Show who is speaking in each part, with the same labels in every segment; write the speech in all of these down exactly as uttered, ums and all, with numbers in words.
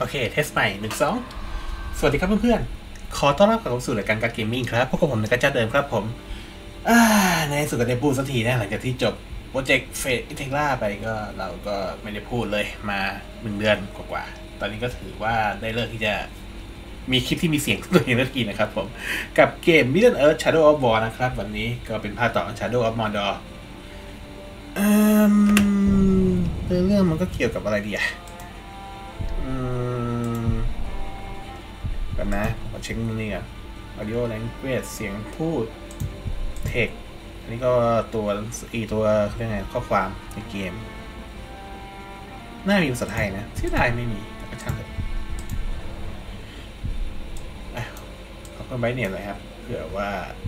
Speaker 1: โอเคเทสใหม่หนึ่งสองสวัสดีครับเพื่อนๆขอต้อนรับกลับสู่รายการการเกมมิ่งครับพวกผมในกระจาเดิมครับผมในสุดก็ได้พูดสักทีนะหลังจากที่จบโปรเจกต์เฟสอินเทกราไปก็เราก็ไม่ได้พูดเลยมาหนึ่งเดือนกว่าๆตอนนี้ก็ถือว่าได้เลิกที่จะมีคลิปที่มีเสียงตัวเองเมื่อกี้นะครับผมกับเกม Middle Earth Shadow of War นะครับวันนี้ก็เป็นภาคต่อ Shadow of Mordor อืมเรื่องมันก็เกี่ยวกับอะไรดีอะอืมกันนะขอเช็คนี่ก่อน audio language เสียงพูด text อันนี้ก็ตัวอีตัวเรียกไงข้อความในเกมน่ามีภาษาไทยนะที่ไทยไม่มีแต่ก็ช่างเถอะขอเพิ่มไว้เนี่ยเลยครับเผื่อว่า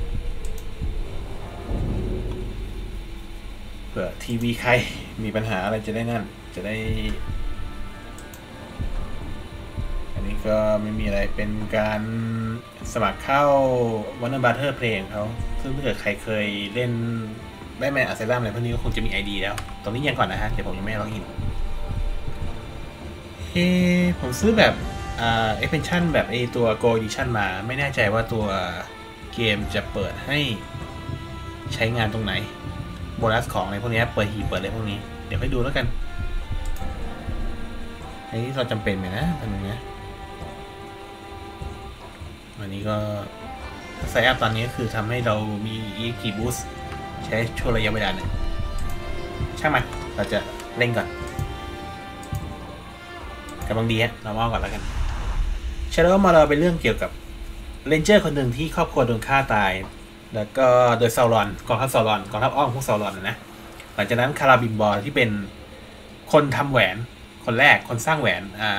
Speaker 1: เผื่อทีวีใครมีปัญหาอะไรจะได้นั่นจะได้นี่ก็ไม่มีอะไรเป็นการสมัครเข้า Warner Brother เพลงเขาซึ่งถ้าเกิดใครเคยเล่นแบทแมนอาร์เซนัลอะไรพวกนี้ก็คงจะมี ไอ ดี แล้วตรงนี้ยังก่อนนะฮะเดี๋ยวผมยังไม่ล็อกอินเฮ้ผมซื้อแบบอ่า expansion แบบไอตัว Go Edition มาไม่แน่ใจว่าตัวเกมจะเปิดให้ใช้งานตรงไหนโบนัสของอะไรพวกนี้เปิดฮีเปิดอะไรพวกนี้เดี๋ยวให้ดูแล้วกันอันนี้เราจำเป็นไหมนะตรงนี้วันนี้ก็ไซอัพตอนนี้คือทำให้เรามี อี เอ็กซ์ พี Boost ใช้ช่วงระยะเวลาหนึ่งช่างมันเราจะเล่นก่อนกำลังดีฮะเรามองก่อนแล้วกัน Shadow of Mordor เป็นเรื่องเกี่ยวกับเรนเจอร์คนหนึ่งที่ครอบครัวโดนฆ่าตายแล้วก็โดยซาวรอนกองทัพซาวรอนกองทัพอ้อมพวกซาวรอนนะหลังจากนั้นคาราบินบอร์ที่เป็นคนทำแหวนคนแรกคนสร้างแหวนอ่า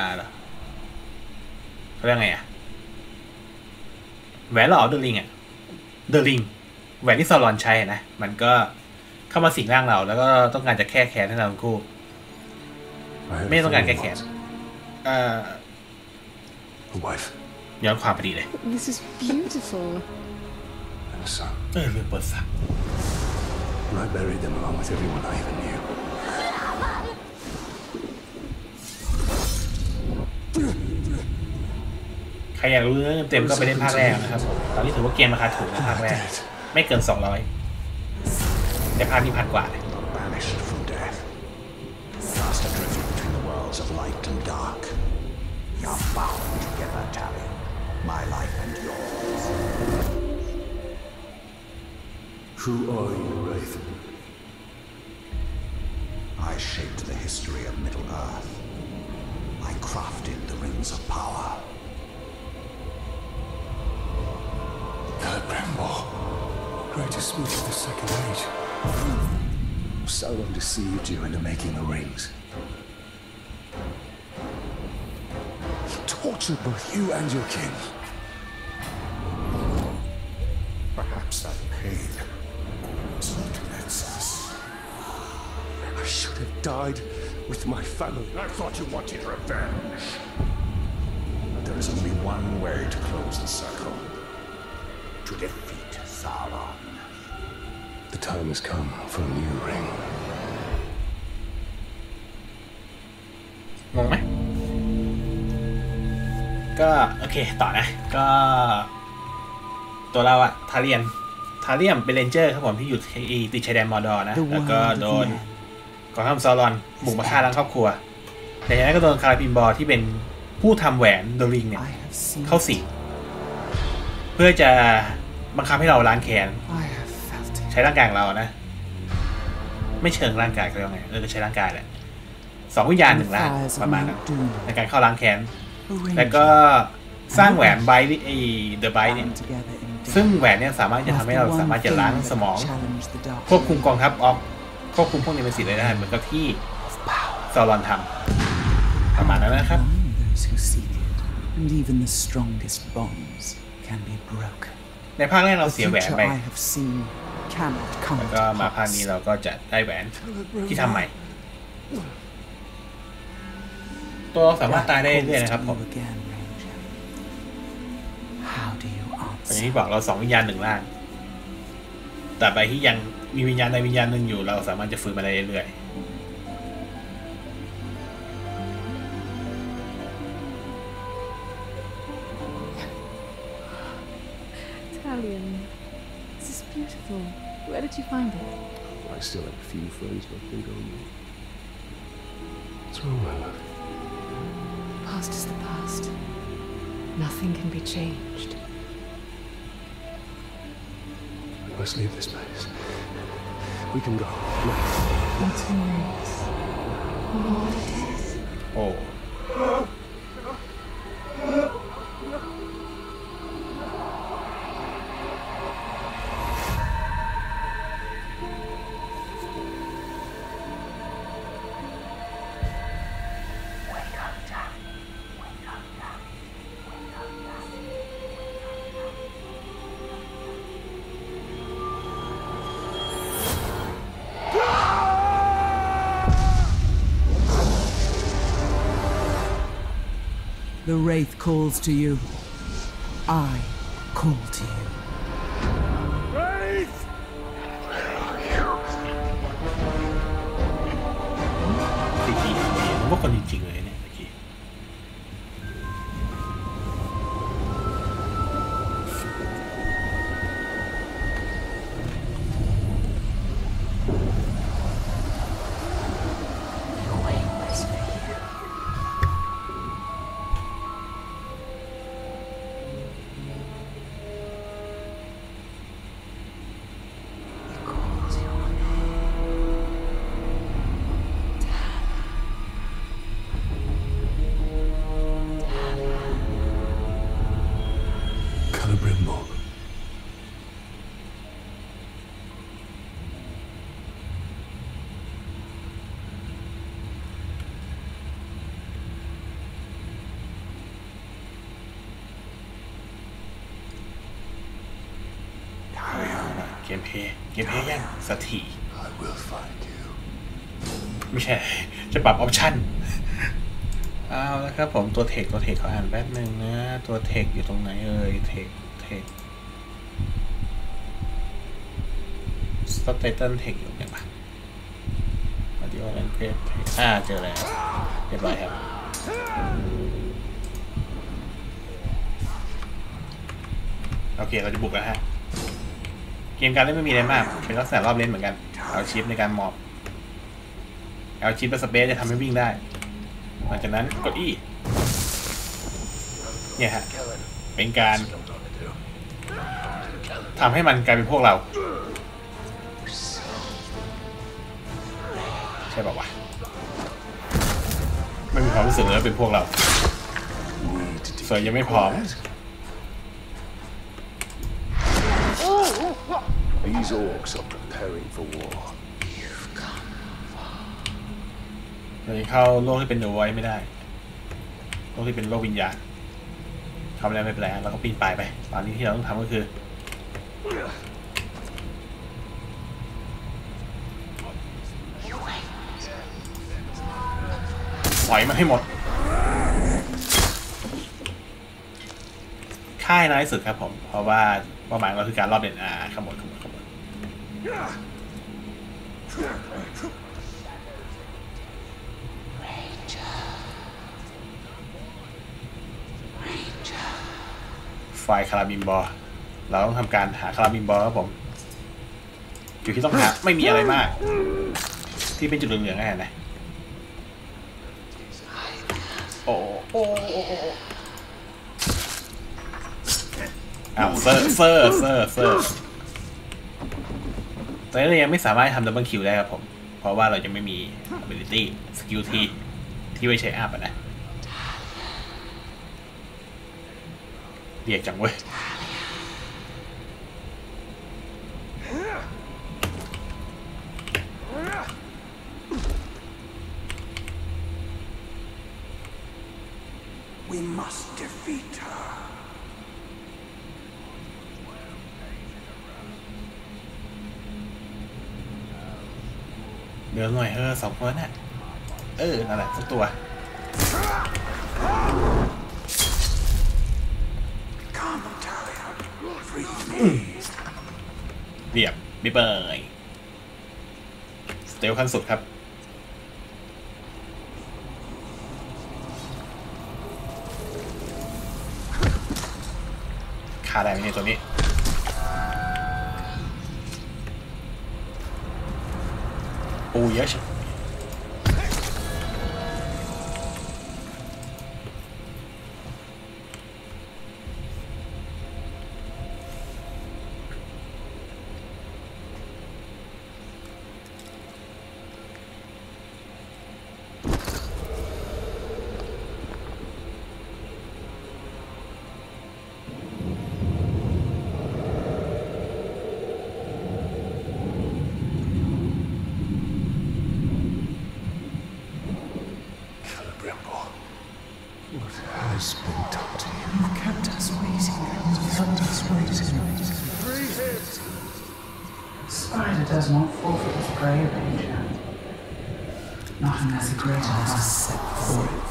Speaker 1: เขาเรียกไงอ่ะแหวนหล่อเดอะลิงอ่ะเดอะลิงแหวนที่ซาลอนใช้นะมันก็เข้ามาสิงร่างเราแล้วก็ต้องการจะแก้แค้นให้เราทั้งคู่ไม่ต้องการแก้แค้นอ่าย้อนความพอดีเลย
Speaker 2: This is beautiful.
Speaker 1: เออเรื่องเปิดสัก
Speaker 3: I buried them along with everyone I even knew.
Speaker 1: ใครอยากรู้เรื่องเต็มก็ไปเล่นภาคแรกนะครับตอนนี้ถือว่าเกมราคาถูกนะภาคแรกไม่เกินสองร้อยแต่ภาคนี้พันกว่าเลย
Speaker 3: Banished from death. Cast adrift between the worlds of light and dark. You're bound together, Tally. My life and yours.
Speaker 4: Who are you, Wraith?
Speaker 3: I shaped the history of Middle-earth. I crafted the rings of power.
Speaker 4: Celebrimbor, greatest smith of the Second Age.
Speaker 3: Sauron deceived you into making the rings.
Speaker 4: He tortured both you and your kin.
Speaker 3: Perhaps that pain is what connects us.
Speaker 4: I should have died with my family.
Speaker 3: I thought you wanted revenge. But there is only one way to close the circle. To defeat Sauron.
Speaker 4: The time has come for a new ring.
Speaker 1: งงไหมก็โอเคต่อนะก็ตัวเราอะทาเรียนทาเรียมเป็นเรนเจอร์ครับผมที่อยู่ที่ติดชายแดนมอร์ดอร์นะแล้วก็โดนกองทัพซาวรอนบุกมาฆ่าล้างครอบครัวแต่จากนั้นก็โดนคาราบินบอร์ที่เป็นผู้ทำแหวนเดอะริงเนี่ยเข้าสิงเพื่อจะบังคับให้เราล้างแค้นใช้ร่างกายของเรานะไม่เชิงร่างกายเขาเรียกไงเออใช้ร่างกายแหละสองวิญญาณหนึ่งร่างประมาณนั้นในการเข้าล้างแค้นแล้วก็สร้างแหวนไบท์ไอเดอะไบท์เนี่ยซึ่งแหวนเนี่ยสามารถจะทำให้เราสามารถจะล้างสมองควบคุมกองทัพออฟควบคุมพวกนี้เป็นสิ่งได้เหมือนกับที่ซาวรอนทำประมาณนั้นนะครับในภาคแรกเราเสียแหวนไปแล้วก็มาภาคนี้เราก็จะได้แหวนที่ทำใหม่ตัวสามารถตายได้เรื่อยๆนะครับผมอย่างที่บอกเราสองวิญญาณหนึ่งร่างแต่ไปที่ยังมีวิญญาณใดวิญญาณหนึ่งอยู่เราสามารถจะฟื้นมาได้เรื่อยๆ
Speaker 2: medallion. This is beautiful. Where did you find it?
Speaker 4: I still have a few friends left in Gondor. What's wrong, my love?
Speaker 2: Past is the past. Nothing can be changed.
Speaker 4: We must leave this place. We can go. No.
Speaker 2: Not who knows. What it is.
Speaker 1: โอ้
Speaker 5: The Wraith calls to you. I call to you.
Speaker 4: Wraith! Where are you?
Speaker 1: จริงๆผมว่าคนจริงๆเลยเนี่ยเมื่อกี้เกมเพลย์เกมเพลย์ยังสักที
Speaker 4: I will find you.
Speaker 1: ไม่ใช่จะปรับออปชั่นเอาแล้วครับผมตัวเทคตัวเทคเขาอ่านแป๊บนึงนะตัวเทคอยู่ตรงไหนเอ่ยเทคเทคสต็อปไตเติลเทคอยู่ไหนปะมาดิโอแลนเพจอ่าเจอแล้วเรียบร้อยครับโอเคเราจะบุกแล้วฮะเกมการเล่นไม่มีอะไรมากเป็นลักษณะรอบเล่นเหมือนกันเอาชิปในการมอบเอาชิปและสเปซจะทำให้วิ่งได้หลังจากนั้นกด E เนี่ยฮะเป็นการทำให้มันกลายเป็นพวกเราใช่ป่าววะไม่มีความรู้สึกเลยว่าเป็นพวกเราเสือยังไม่พร้อม
Speaker 4: These orcs are preparing for war.
Speaker 1: เราจะเข้าโลกที่เป็นเดอะไวท์ไม่ได้โลกที่เป็นโลกวิญญาณเข้าไม่ได้ไม่เป็นไรเราก็ปีนป่ายไปตอนนี้ที่เราต้องทำก็คือปล่อยมันให้หมดค่ายน้อยที่สุดครับผมเพราะว่าเป้าหมายเราคือการรอบเด่นอาขโมยขโมยขโมยไฟคาราบินบอลเราต้องทำการหาคาราบินบอลครับผมอยู่ที่ต้องหาไม่มีอะไรมากที่เป็นจุดเหลืองๆไงนะโอ้โอ้โอ้โอ้อ้าวเซอร์เซอร์เซอร์เซอร์ตอนนี้เรายังไม่สามารถทำดับเบิลคิวได้ครับผมเพราะว่าเราจะไม่มี ability skill T ที่ไว้ใช้อัพอ่ะนะเรียกจังเว้ย
Speaker 3: We must defeat her.
Speaker 1: เดินหน่อยเออสองคนน่ะเออนั่นแหละสักตัว
Speaker 3: Come, Talia. Free me.
Speaker 1: เรียบไม่เปิดสเตลขั้นสุดครับฆ่าได้ไหมเนี่ยตัวนี้ปูเยอะใช่
Speaker 4: has been done to you. You've kept us waiting. You've kept us waiting. Three hits.
Speaker 6: Spider does not forfeit its prey, Ranger. Not unless a greater has set before it.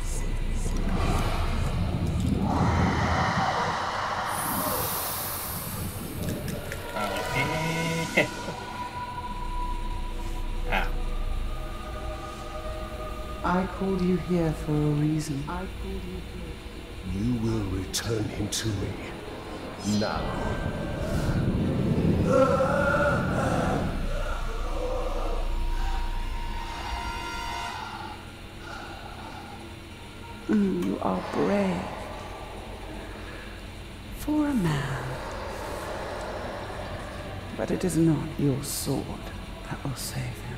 Speaker 6: I called you here for a reason. I called you here.
Speaker 4: You will return him to me. Now.
Speaker 6: Mm, you are brave. For a man. But it is not your sword that will save him.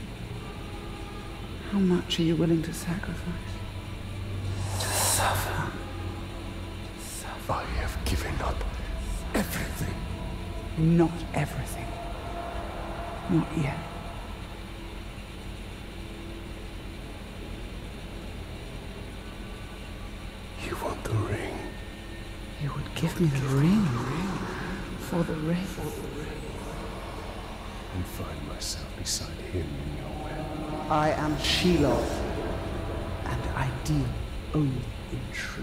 Speaker 6: How much are you willing to sacrifice? To suffer. Suffer.
Speaker 4: I have given up everything.
Speaker 6: Not everything. Not yet.
Speaker 4: You want the ring?
Speaker 6: You would give me the ring for the ring.
Speaker 4: And find myself beside him in your web.
Speaker 6: I am Shelob, and I deal only in truth.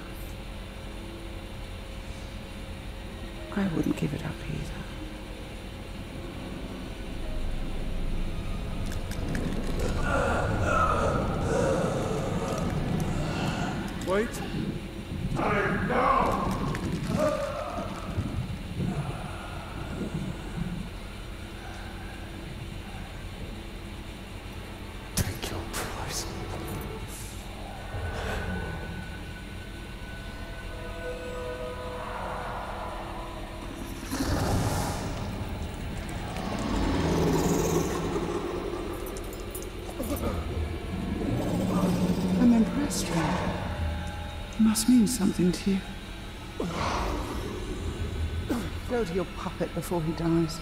Speaker 6: I wouldn't give it up either.
Speaker 4: Wait. Time now. Take your price.
Speaker 6: I'm impressed, Ranger. It must mean something to you. Go to your puppet before he dies.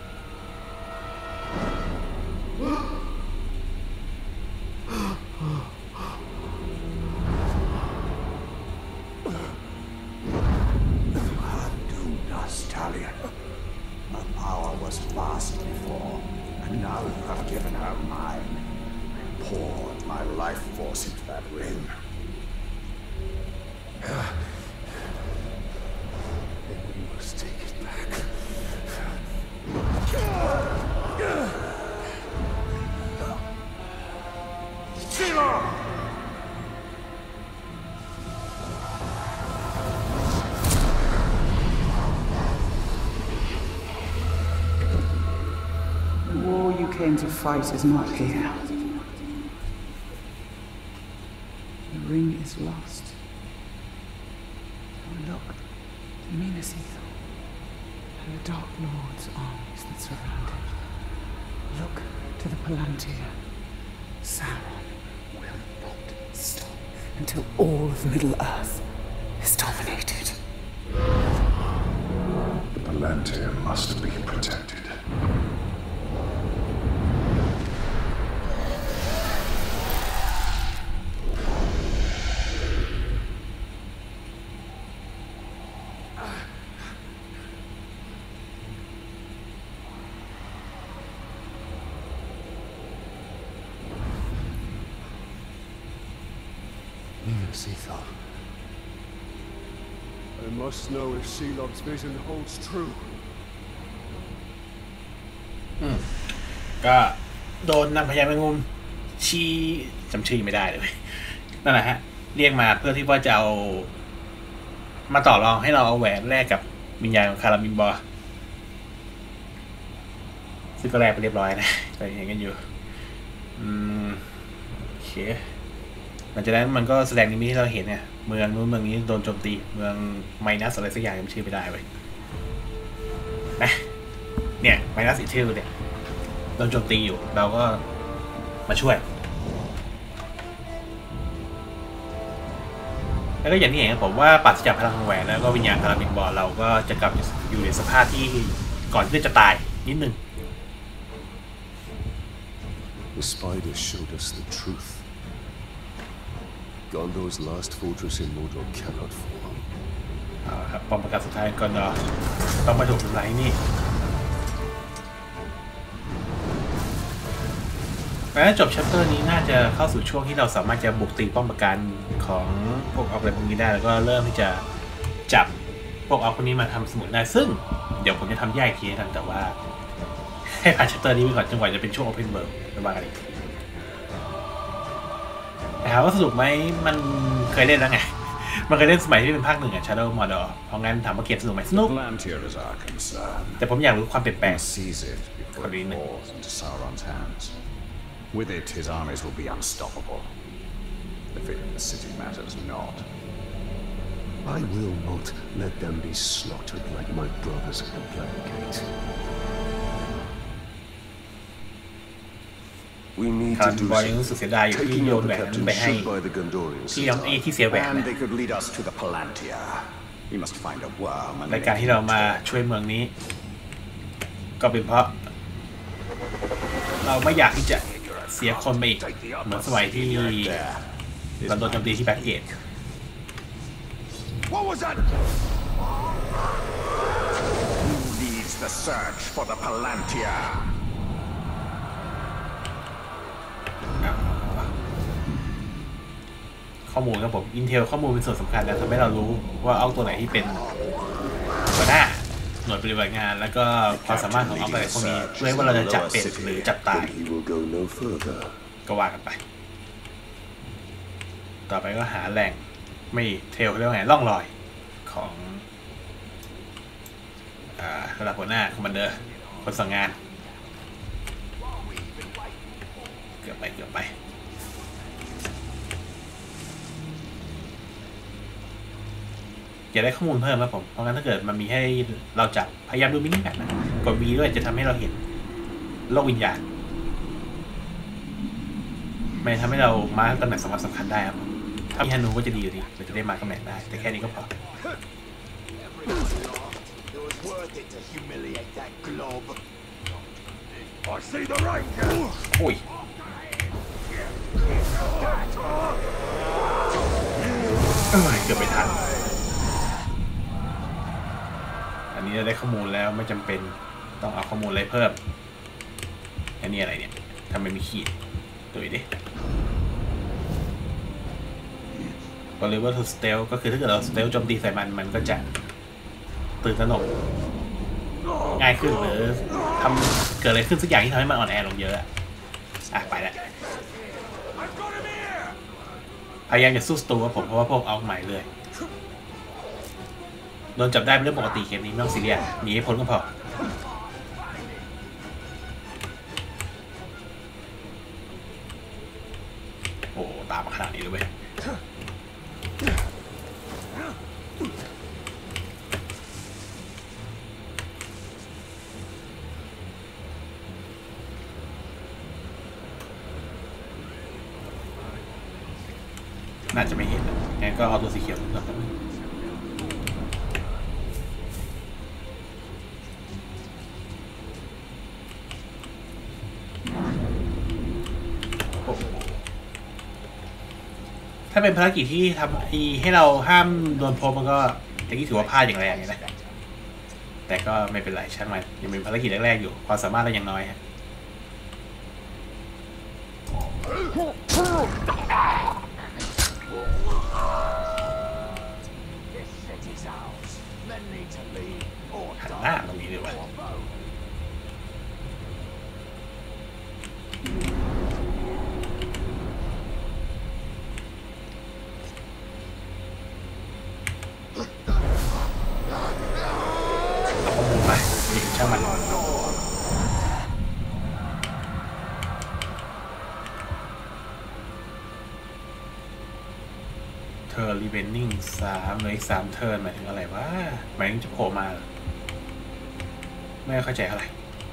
Speaker 3: Doomed us, Talia. Her power was vast before, and now you have given her mine. I poured my life force into that ring.
Speaker 4: Then we must take it back.
Speaker 6: The war you came to fight is not here. The ring is lost. So look to Minas Ithil and the Dark Lord's armies that surround it. Look to the Palantir. Sauron will not stop until all of Middle-earth is dominated.
Speaker 3: The Palantir must be protected.
Speaker 4: Minas Ithil. I must know if Shelob's vision holds true.
Speaker 1: อืมก็โดนนางพญาแมงมุมชี้จำชื่อไม่ได้เลยนั่นแหละฮะเรียกมาเพื่อที่ว่าจะเอามาต่อรองให้เราเอาแหวนแลกกับวิญญาณของคารามินบอร์ซึ่งก็แลกไปเรียบร้อยนะแต่ยังกันอยู่อืมโอเคหลังจากนั้นมันก็แสดงนิมิตที่เราเห็นเนี่ยเมืองนู้นเมืองนี้โดนโจมตีเมืองไมนัสอะไรสักอย่างจำชื่อไม่ได้เว้ยนะเนี่ยไมนัสอีกชื่อเนี่ยโดนโจมตีอยู่เราก็มาช่วยแล้วก็อย่างที่เห็นครับผมว่าปราศจากพลังแหวนแล้วก็วิญญาณคาราบินบอลเราก็จะกลับอยู่ในสภาพที่ก่อนที่จะตายนิดนึง
Speaker 4: The spider showed us the truth. Gondor's last fortress in Mordor cannot fall.
Speaker 1: เอาละครับป้อมปราการสุดท้ายก่อนเนาะต้องมาถูกทำลายนี่แล้วจบชัปเตอร์นี้น่าจะเข้าสู่ช่วงที่เราสามารถจะบุกตีป้อมปราการของพวกออกอะไรพวกนี้ได้แล้วก็เริ่มที่จะจับพวกออกพวกนี้มาทำสมุดได้ซึ่งเดี๋ยวผมจะทำแยกทีให้กันแต่ว่าให้ผ่านชัปเตอร์นี้ไปก่อนจนกว่าจะเป็นช่วง Open World ระบายกันอีกแต่ถามว่าสนุกไหมมันเคยเล่นแล้วไงมันเคยเล่นสมัยที่เป็นภาคหนึ่งอะ Shadow Mordor เพราะงั้นถามว่าเกมสนุกไหมสนุก
Speaker 3: Palantir is our concern.
Speaker 1: แต่ผมอยากรู้ความเปลี่ยนแปลง
Speaker 3: Seize it before it falls into Sauron's hands. With it, his armies will be unstoppable. The fate of the city matters not.
Speaker 4: I will not let them be slaughtered like my brothers at the Black Gate. We need
Speaker 1: คา
Speaker 4: to
Speaker 1: ร์
Speaker 4: do
Speaker 1: บอยยังรู้สึก
Speaker 4: something.
Speaker 1: เสียดายอยู่ที่
Speaker 4: Taking
Speaker 1: โย
Speaker 4: out
Speaker 1: น
Speaker 4: the
Speaker 1: แหวนนั้น
Speaker 4: captain
Speaker 1: ไปให้
Speaker 4: should buy the Gondorian
Speaker 1: ที่ยังเอ
Speaker 4: citadel.
Speaker 1: ที่เสียแหวน
Speaker 3: And
Speaker 1: นะ
Speaker 3: they could lead us to the Palantir. We must find a worm and
Speaker 1: รายการที่เรามาช่วยเมืองนี้ก็เป็นเพราะเราไม่อยากที่จะเสียคนไปอีกเหมือนสมัยที่เราโดนโจมตีที่แบ็คเกต
Speaker 3: What was that? Who leads the search for the Palantir?
Speaker 1: ข้อมูลครับผม Intel ข้อมูลเป็นส่วนสำคัญแล้วทำให้เรารู้ว่าเอาตัวไหนที่เป็นหัวหน้าหน่วยปฏิบัติงานแล้วก็ความสามารถของเอาอะไรพวกนี้เพื่อว่าเราจะจับเป็นหรือจับตาย
Speaker 4: He will go no further.
Speaker 1: ก็ว่ากันไปต่อไปก็หาแหล่งไม่เทลเรียกว่าไงล่องรอยของอ่าระดับหัวหน้าคอมมานเดอร์คนสั่งงานเกือบไปเกือบไปอยากได้ข้อมูลเพิ่มครับผมเพราะงั้นถ้าเกิดมันมีให้เราจับพยายามดูมินิแมปนะกด V ด้วยจะทำให้เราเห็นโลกวิญญาณไม่ทำให้เรามาตำแหน่งสำคัญสำคัญได้ครับถ้ามีฮานูก็จะดีอยู่ดีเราจะได้มาตำแหน่งได้แต่แค่นี้ก็พอ
Speaker 3: It was worth it to humiliate that glob. I see the ranger.
Speaker 1: โอ้ยเอ้ยเกือบไปทันอันนี้เราได้ข้อมูลแล้วไม่จำเป็นต้องเอาข้อมูลอะไรเพิ่มอันนี้อะไรเนี่ยทำไมมีขีดดูดิ Deliver to stealth ก็คือถ้าเกิดเรา stealth โจมตีใส่มันมันก็จะตื่นตระหนกง่ายขึ้นหรือทำเกิดอะไรขึ้นสักอย่างที่ทำให้มันอ่อนแอลงเยอะอ่ะไปแล้วพยายามจะสู้ตัวผมเพราะว่าพวกเอาใหม่เลยโดนจับได้เป็นเรื่องปกติเกมนี้ไม่ต้องซีเรียสหนีให้พ้นก็พอโอ้ตามมาขนาดนี้เลยเว้ยน่าจะไม่เห็นนะงั้นก็เอาตัวสีเขียวก่อนถ้าเป็นภารกิจที่ทำให้เราห้ามโดนพบมันก็ตะกี้ถือว่าพลาดอย่างแรงเลยนะแต่ก็ไม่เป็นไรช่างมันยังเป็นภารกิจแรกๆอยู่ความสามารถเรายังน้อยฮะหันหน้าตรงนี้ดีกว่าช่างมันเธอรีเวนนิ่งสามเลยอีกสามเทิร์นหมายถึงอะไรวะหมายถึงจะโผล่มาไม่เข้าใจอะไร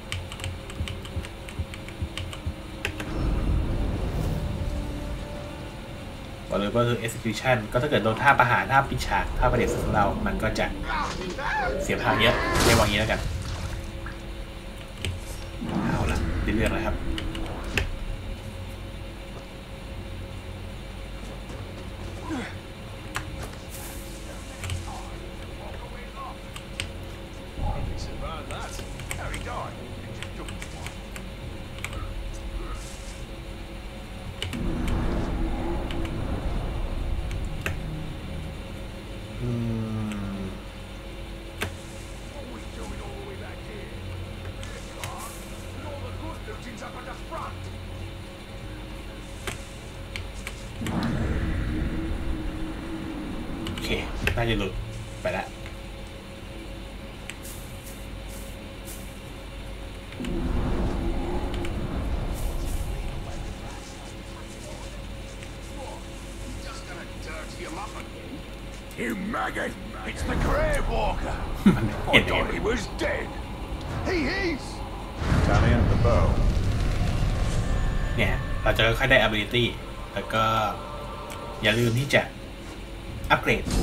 Speaker 1: หรือว่าคือ execution ก็ถ้าเกิดโดนท่าประหารท่าปิดฉากท่าประเด็นของเรามันก็จะเสียพลังเยอะเรียกว่างี้แล้วกันเอาละเรื่องเลยครับน่าจะหลุดไปแล้ว
Speaker 3: You maggot! It's the Grave Walker! I thought he was dead! He is! Italian the bow.
Speaker 1: เนี่ยเราจะค่อยๆได้ ability แล้วก็อย่าลืมที่จะอัปเกรด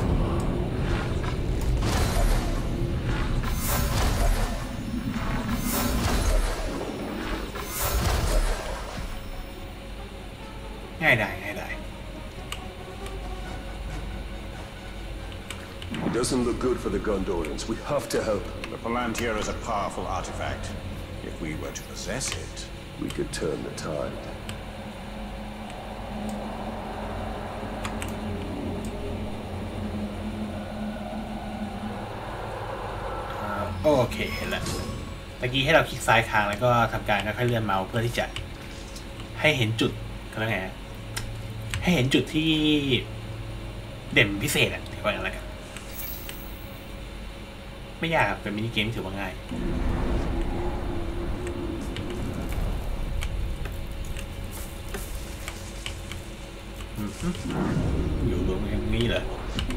Speaker 1: ง่ายได้ง่ายได้
Speaker 7: It doesn't look good for the Gondorians. We have to help.
Speaker 3: The Palantir is a powerful artifact. If we were to possess it,
Speaker 7: we could turn the tide.
Speaker 1: โอเคเห็นแล้วตะกี้ให้เราคลิกซ้ายค้างแล้วก็ทำการค่อยๆเลื่อนเมาส์เพื่อที่จะให้เห็นจุดก็แล้วไงให้เห็นจุดที่เด่นพิเศษอะถือว่าอะไรกันไม่ยากครับเป็นมินิเกมถือว่าง่ายอยู่ตรงนี้เหรอ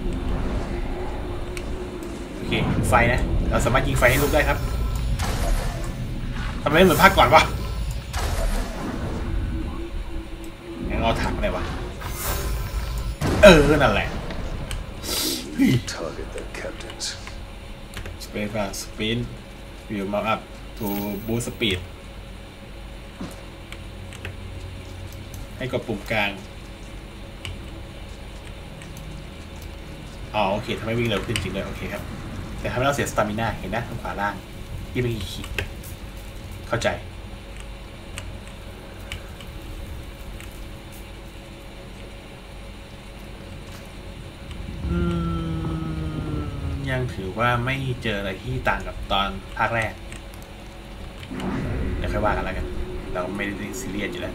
Speaker 1: โอเคไฟนะเราสามารถยิงไฟให้ลุกได้ครับทำไมไม่เหมือนภาคก่อนวะงั้นเอาถังเลยวะเออนั่นแหละ
Speaker 7: Target their captains.
Speaker 1: Space bar spin View mount up to boost speed ให้กดปุ่มกลางอ๋อโอเคทำให้วิ่งเร็วขึ้นจริงเลยโอเคครับแต่ทำให้เราเสียสตามิน่าเห็นนะทางขวาล่างที่เป็นขีดเข้าใจอืมยังถือว่าไม่เจออะไรที่ต่างกับตอนภาคแรกเดี๋ยวค่อยว่ากันแล้วกันเราไม่ได้ซีเรียสอยู่แล้ว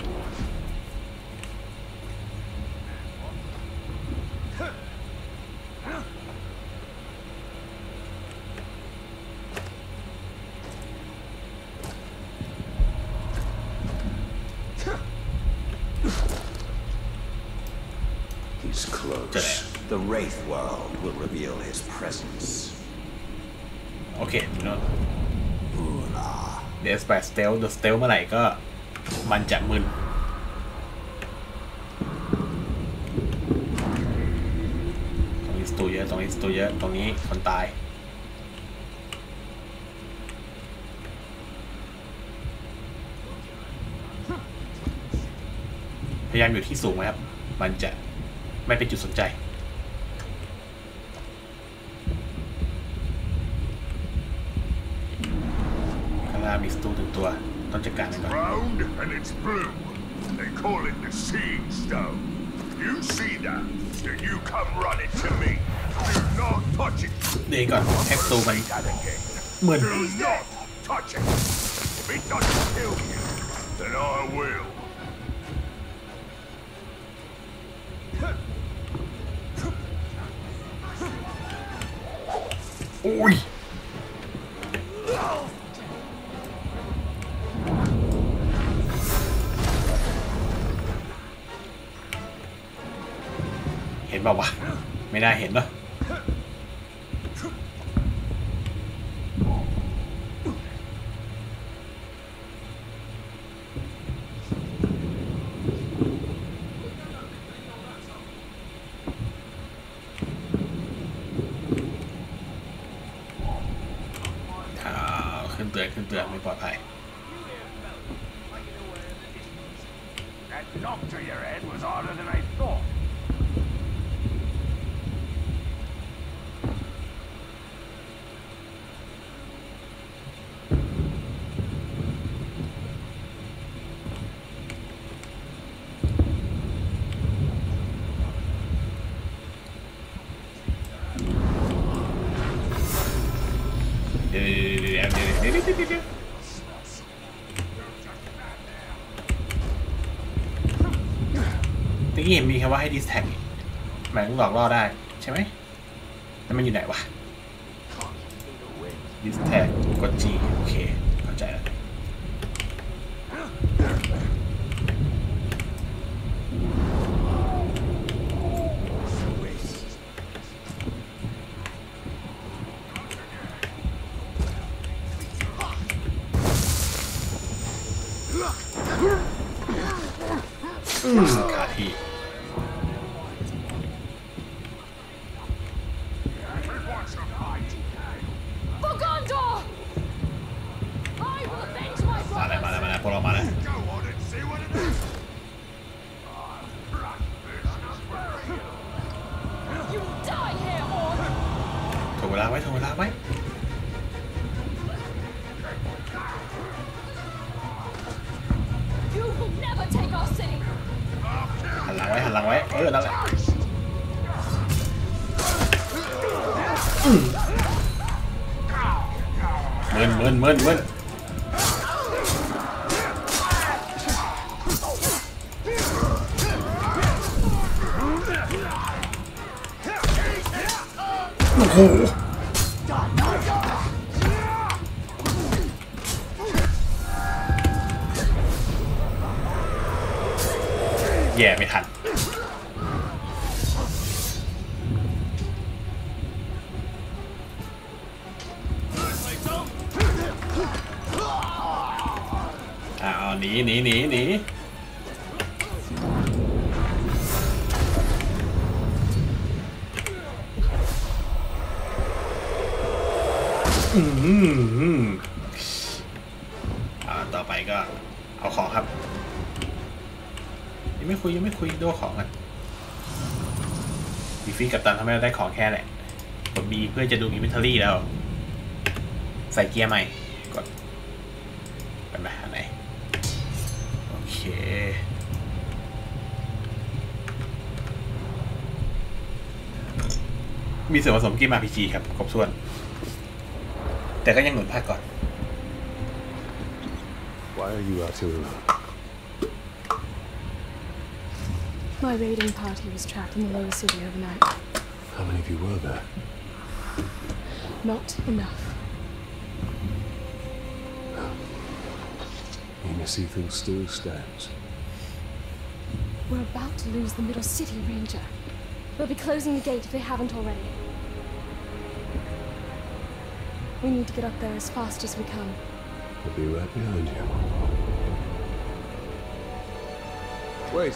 Speaker 3: He's close. The Wraith world will reveal his presence.
Speaker 1: โอเคโน้ตเดสไปสเตลเดอะสเตลเมื่อไหร่ก็มันจะมึนตรงนี้สตูเยอะตรงนี้สตูเยอะตรงนี้คนตายพยายามอยู่ที่สูงนะครับมันจะไม่เป็นจุดสนใจข้างล่างมีสตูถึงตัวต้องจัดการมันก่อน
Speaker 3: Round and it's blue. They call it the Seeing Stone. You see that? Then you come running to me. Do not touch it.
Speaker 1: เดี๋ยวก่อนแท็กสตูมัน
Speaker 3: That again.
Speaker 1: เหมือน
Speaker 3: Do not touch it. If it doesn't kill you, then I will.
Speaker 1: โอ้ยเห็นเปล่าวะไม่ได้เห็นเนาะขึ้นเตือนขึ้นเตือนไม่ปลอดภัย
Speaker 3: Knock to your head was harder than I thought.
Speaker 1: Yeah. ตะกี้เห็นมีคำว่าให้ดิสแท็กหมายถึงหลอกล่อได้ใช่ไหมแต่มันอยู่ไหนวะดิสแท็กกด G โอเคเข้าใจแล้วขาทีมาแล้วมาแล้วมาแล้วพวกเรามาแล้วถูกเวลาไว้ถูกเวลาไว้หันหลังไว้หันหลังไว้เออนั่นแหละเมินเมินเมินเมินโอ้โหแย่ไม่ทันอ้าวหนีหนีหนีหนีอืมอ่าต่อไปก็เอาของครับยังไม่คุยยังไม่คุยดูของกันดีฟีกับตันทำให้เราได้ของแค่แหละกด B เพื่อจะดูอินเวนทอรี่แล้วใส่เกียร์ใหม่กดกันไปอันไหนโอเคมีส่วนผสมกิม อาร์ พี จี ครับครบถ้วนแต่ก็ยังหนุนพลาดก่อน
Speaker 7: Why are you out here alone?
Speaker 2: My raiding party was trapped in the lower city overnight.
Speaker 7: How many of you were there?
Speaker 2: Not enough.
Speaker 7: Minas Ithil still stands.
Speaker 2: We're about to lose the Middle City, Ranger. We'll be closing the gate if they haven't already. We need to get up there as fast as we can.
Speaker 7: I'll be right behind you. Wait.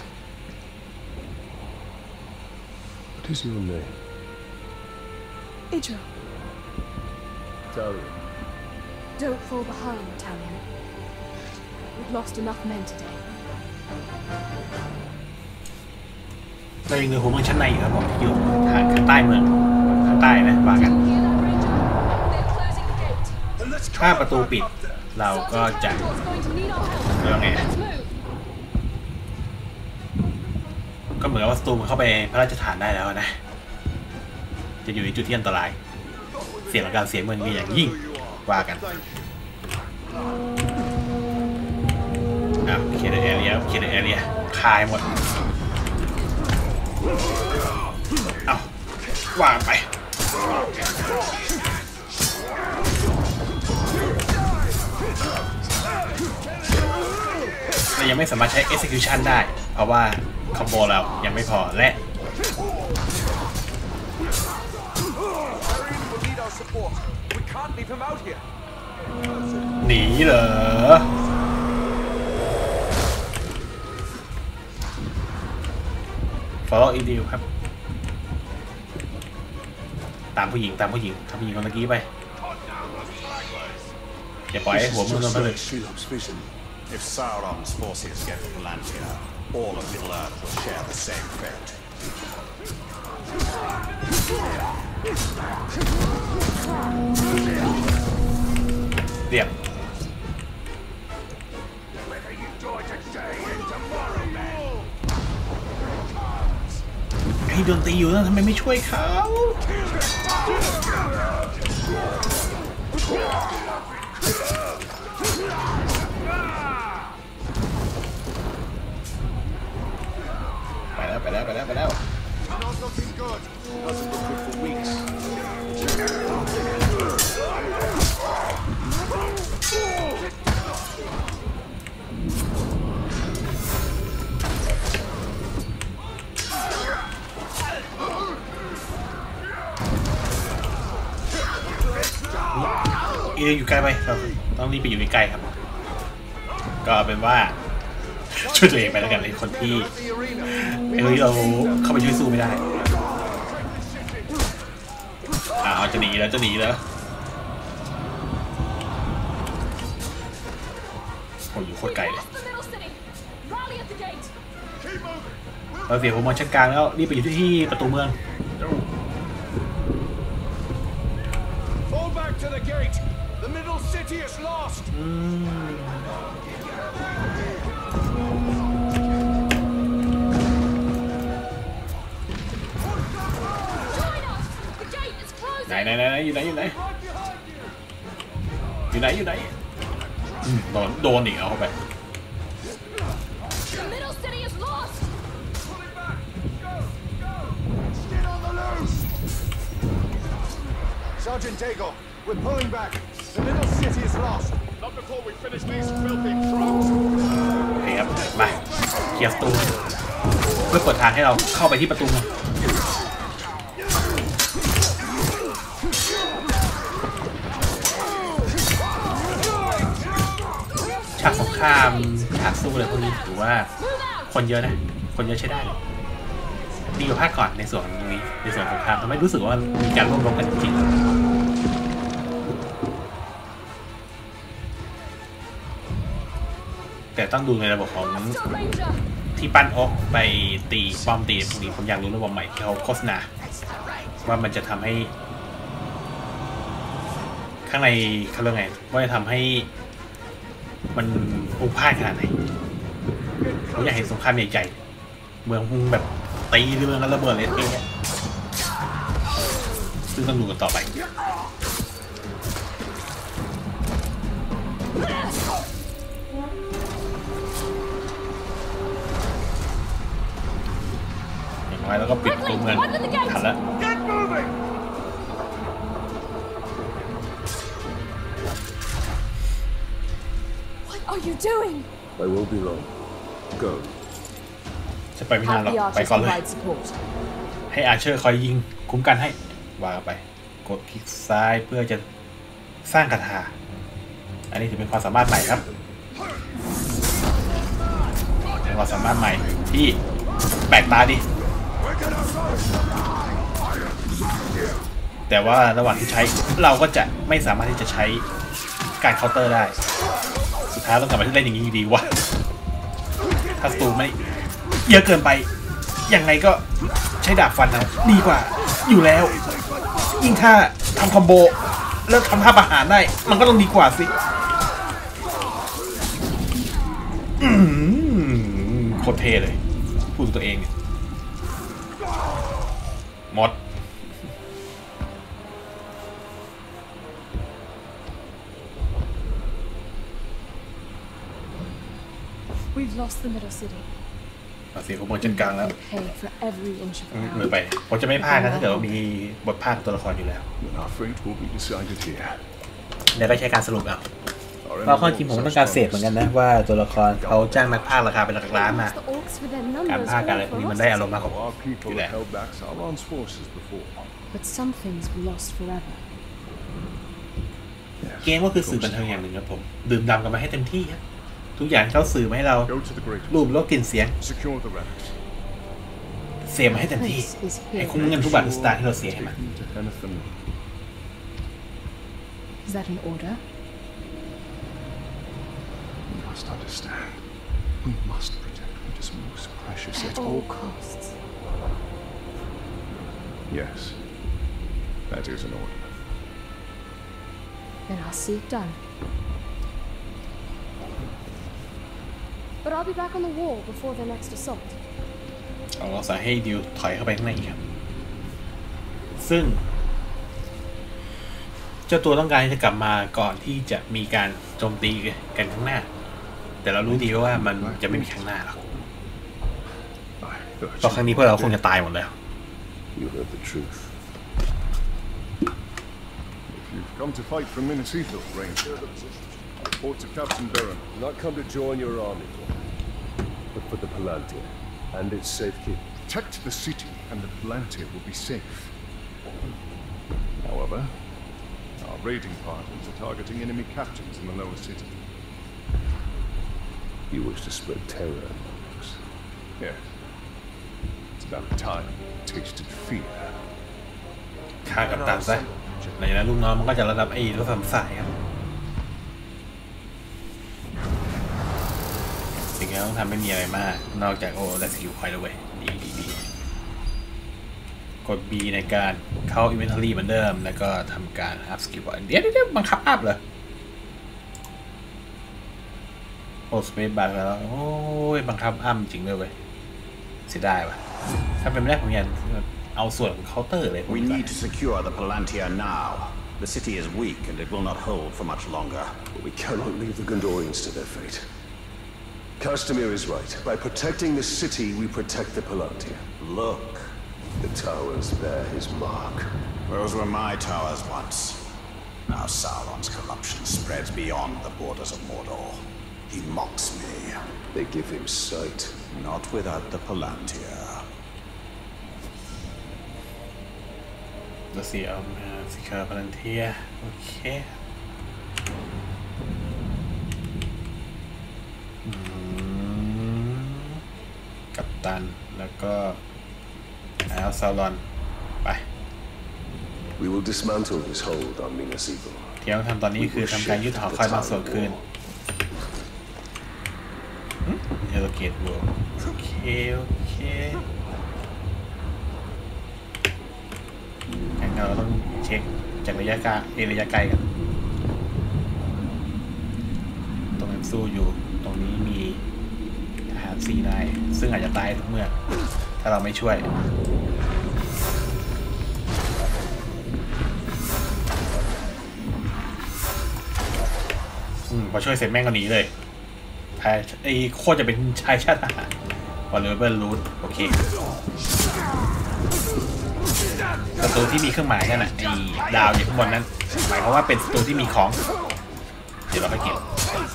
Speaker 7: What is your name?
Speaker 2: Idril.
Speaker 7: Talion.
Speaker 2: Don't fall behind, Talion. We've lost enough men today.
Speaker 1: เรายังเหลือหัวเมืองชั้นในอยู่ครับผมอยู่ทางข้างใต้เมืองข้างใต้นะว่ากันถ้าประตูปิดเราก็จะเรื่องไงก็เหมือนว่าสตูมันเข้าไปพระราชฐานได้แล้วนะจะอยู่ในจุดที่อันตรายเสี่ยงต่อการเสียเมืองมีอย่างยิ่งว่ากันอ้าวเคลียร์แอเรียเคลียร์แอเรียคายหมดเอาวางไปเรายังไม่สามารถใช้ execution ได้เพราะว่าคอมโบเรายังไม่พอและหนีเหรอฟอลโล่อีดิวครับตามผู้หญิงตามผู้หญิงทำผู้หญิงคนเมื่อกี้ไปอย่าปล่อยให้หัวมึงโดนผลึก
Speaker 3: If Sauron's forces get to Palantir, all of Middle-earth will share the same fate.
Speaker 1: เรียบไอ้โดนตีอยู่นะทำไมไม่ช่วยเขาไปแล้วไปแล้วไปแล้วไปแล้วอีเดอยู่ใกล้ไหมเราต้องรีบไปอยู่ใกล้ครับก็เป็นว่าช่วยตัวเองไปแล้วกันเลยคนที่ไอ้ที่เราเข้าไปช่วยสู้ไม่ได้อ้าวจะหนีแล้วจะหนีแล้วโอ้ยอยู่โคตรไกลเลยเราเสียผมมองชั้นกลางแล้วรีบไปอยู่ที่ประตูเมือง
Speaker 3: The middle city is lost.
Speaker 1: ไหนไหนไหนอยู่ไหนอยู่ไหนอยู่ไหนอยู่ไหนโดนโดนหนีเอาเข้าไป
Speaker 3: Sergeant Daigle, we're pulling back. The middle city is lost. Not before we finish these filthy trucks.
Speaker 1: โอเคครับมาเคลียร์ประตูเพื่อเปิดทางให้เราเข้าไปที่ประตูฉากสงครามฉากสู้อะไรพวกนี้ถือว่าคนเยอะนะคนเยอะใช้ได้เลยดีกว่าภาคก่อนในส่วนตรงนี้ในส่วนสงครามทำให้รู้สึกว่ามีการร่วมรบกันจริงแต่ต้องดูในระบบของที่ปั้นอกไปตีป้อมตีพวกนี้ผมอยากรู้ระบบใหม่ที่เขาโฆษณาว่ามันจะทำให้ข้างในเขาเรียกไงว่าจะทำให้มันพุ่งพลาดขนาดไหนผมอยากเห็นสงครามใหญ่ๆเมืองพุ่งแบบตีหรือเมืองกันระเบิดเลยเองซึ่งต้องดูกันต่อไปแล้วก็ปิดตัวเมืองทันแล้ว
Speaker 2: What are you doing?
Speaker 7: I won't be long. Go.
Speaker 1: จะไปไม่นานหรอกไปก่อนเลยให้อาร์เชอร์คอยยิงคุ้มกันให้วางไปกดคลิกซ้ายเพื่อจะสร้างคาถาอันนี้ถือเป็นความสามารถใหม่ครับเป็นความสามารถใหม่ที่แปลกตาดิแต่ว่าระหว่างที่ใช้เราก็จะไม่สามารถที่จะใช้การเคาน์เตอร์ได้สุดท้ายต้องกลับมาที่เล่นอย่างนี้ดีวะถ้าสตูไม่เยอะเกินไปยังไงก็ใช้ดาบฟันเอาดีกว่าอยู่แล้วยิ่งถ้าทำคอมโบแล้วทำท่าประหารได้มันก็ต้องดีกว่าสิโคตรเท่เลยพูดตัวเองหมด
Speaker 2: We've lost the middle city.
Speaker 1: เสียขบวนจนกลางแล้ว
Speaker 2: Pay for every inch of
Speaker 1: มือไปผมจะไม่พลาดนะถ้าเกิดว่ามีบทภาคตัวละครอยู่แล้ว
Speaker 7: Our fate will be decided here.
Speaker 1: เดี๋ยวก็ใช้การสรุปเอา
Speaker 7: Our
Speaker 1: เพราะข้อจริงผมต้องการเสพเหมือนกันนะว่าตัวละครเขาจ้างนักพากย์ราคาเป็นหลักล้านมาการพากย์อะไรพวกนี้มันได้อารมณ์มากกว่าอยู่แล้ว
Speaker 2: But some things we lost forever.
Speaker 1: เกมก็คือสื่อบันเทิงอย่างหนึ่งครับผมดื่มด่ำกันมาให้เต็มที่ครับทุกอย่างเขาสื่อมาให้เรารูปรสกลิ่นเสียงเสพมาให้เต็มที่ให้คุ้มเงินทุกบาททุกสตางค์ที่เราเสียให้มัน
Speaker 2: Is that an order?
Speaker 4: You must understand. We must protect what is most precious
Speaker 2: At all costs.
Speaker 4: Yes, that is an order.
Speaker 2: Then I'll see it done. But I'll be back on the wall before their next assault.
Speaker 1: เอาเราสั่งให้ดิวถอยเข้าไปข้างในอีกครับซึ่งเจ้าตัวต้องการจะกลับมาก่อนที่จะมีการโจมตีกันข้างหน้าแต่เรารู้ดีว่ามันจะไม่มีข้างหน้าหรอกตอนครั้งนี้พวกเราคงจะตายหมดแล้ว
Speaker 7: You heard the truth.
Speaker 4: If you've come to fight for Minas Ithil, Ranger, report to Captain Baron.
Speaker 7: Not come to join your army, but for the Palantir and its safekeeping.
Speaker 4: Protect the city, and the Palantir will be safe. However, our raiding parties are targeting enemy captains in the lower city.
Speaker 7: You wish to spread terror among us?
Speaker 4: Yes. It's about time we tasted fear.
Speaker 1: ฆ่ากับตันซะในนั้นลูกน้องมันก็จะระดับไอ้รถสามสายครับสิ่งที่ต้องทำไม่มีอะไรมากนอกจากโอ้และสกิลคอยด้วยดีดีดีกด B ในการเข้า Inventory เหมือนเดิมแล้วก็ทำการอัพสกิลเดี๋ยวเดี๋ยวบังคับอัพเลยโอ้สเปซบาร์แล้วโอ้ยบังคับอัพจริงเลยเว้ยเสียดายว่ะถ้าเป็นไม่ได้ผมอยากเอาส่วนของเคาน์เตอร์เลย
Speaker 3: We need to secure the Palantir now. The city is weak and it will not hold for much longer.
Speaker 7: But we cannot leave the Gondorians to their fate. Castamir is right. By protecting the city, we protect the Palantir.
Speaker 3: Look,
Speaker 7: The towers bear his mark.
Speaker 3: those were my towers once. Now Sauron's corruption spreads beyond the borders of Mordor. He mocks me.
Speaker 7: They give him sight.
Speaker 3: Not without the Palantir.
Speaker 1: เราเสียเอามาสิคาพลันเทียโอเคกัปตันแล้วก็เอาซาลอนไป
Speaker 7: We will dismantle his hold on Minas Ithil.
Speaker 1: ที่เราทำตอนนี้คือทำการยึดหอคอยบางส่วนคืนเฮโลเกตบัวโอเคโอเคงั้นเราต้องเช็คจากระยะไกลระยะไกลกันตรงนั้นสู้อยู่ตรงนี้มีทหารสี่นายซึ่งอาจจะตายทุกเมื่อถ้าเราไม่ช่วยอืมพอช่วยเสร็จแม่งก็หนีเลยไอ้โคตรจะเป็นชายชาติทหารพอเลเวลรูทโอเคศัตรูที่มีเครื่องหมายนั่นแหละไอ้ดาวอยู่ข้างบนนั้นหมายความว่าเป็นศัตรูที่มีของเดี๋ยวเราไปเก็บ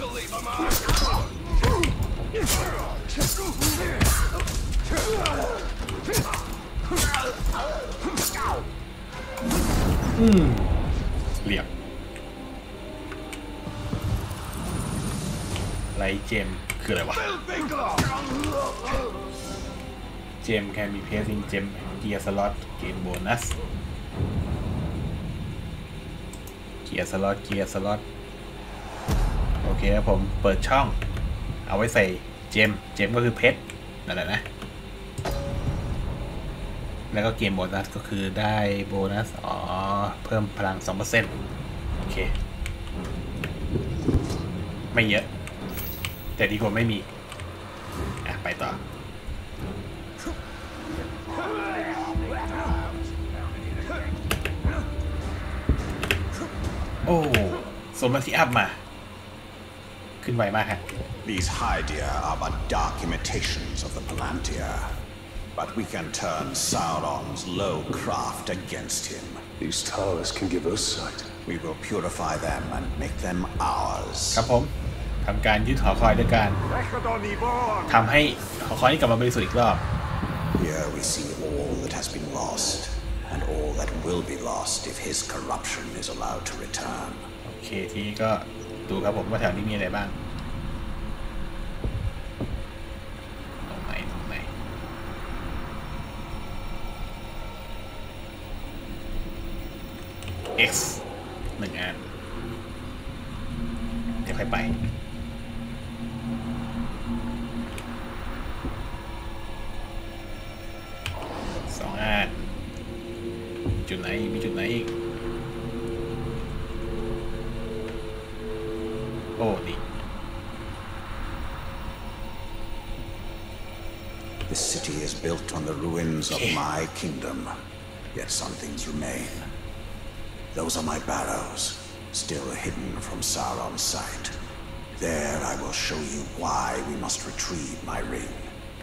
Speaker 1: อืมเหลี่ยมไลท์เจมคืออะไรวะเจมแค่มีเพสซิงเจมเกียร์สล็อตเกมโบนัสเกียร์สล็อตเกียร์สล็อตโอเคครับผมเปิดช่องเอาไว้ใส่เจมเจมก็คือเพชรนั่นแหละนะแล้วก็เกมโบนัสก็คือได้โบนัสอ๋อเพิ่มพลัง สองเปอร์เซ็นต์ โอเคไม่เยอะแต่ดีกว่าไม่มีอ่ะไปต่อโอ้สมที่อัพมาขึ้นไวมากฮะ
Speaker 3: These Hydia are but dark imitations of the Palantir. But we can turn Sauron's low craft against him.
Speaker 7: These towers can give us sight.
Speaker 3: We will purify them and make them ours.
Speaker 1: ครับผมทำการยึดหอคอยด้วยการทำให้หอคอยนี้กลับมาบริสุทธิ์อีกรอบ
Speaker 3: Here we see all that has been lost and all that will be lost if his corruption is allowed to return.
Speaker 1: โอเคทีนี้ก็ดูครับผมว่าแถวนี้มีอะไรบ้างตรงไหนตรงไหน X หนึ่งอันเดี๋ยวค่อยไปสองอันจุดไหนมีจุดไหนอีกโอ้นี่
Speaker 3: This city is built on the ruins of my kingdom, yet some things remain. Those are my barrows, still hidden from Sauron's sight. There I will show you why we must retrieve my ring.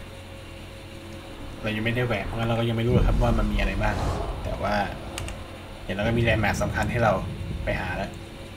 Speaker 1: เรายังไม่ได้แหวนเพราะงั้นเราก็ยังไม่รู้ครับว่ามันมีอะไรบ้างแต่ว่าเห็นเราก็มีแลนด์มาร์คสำคัญให้เราไปหาแล้ว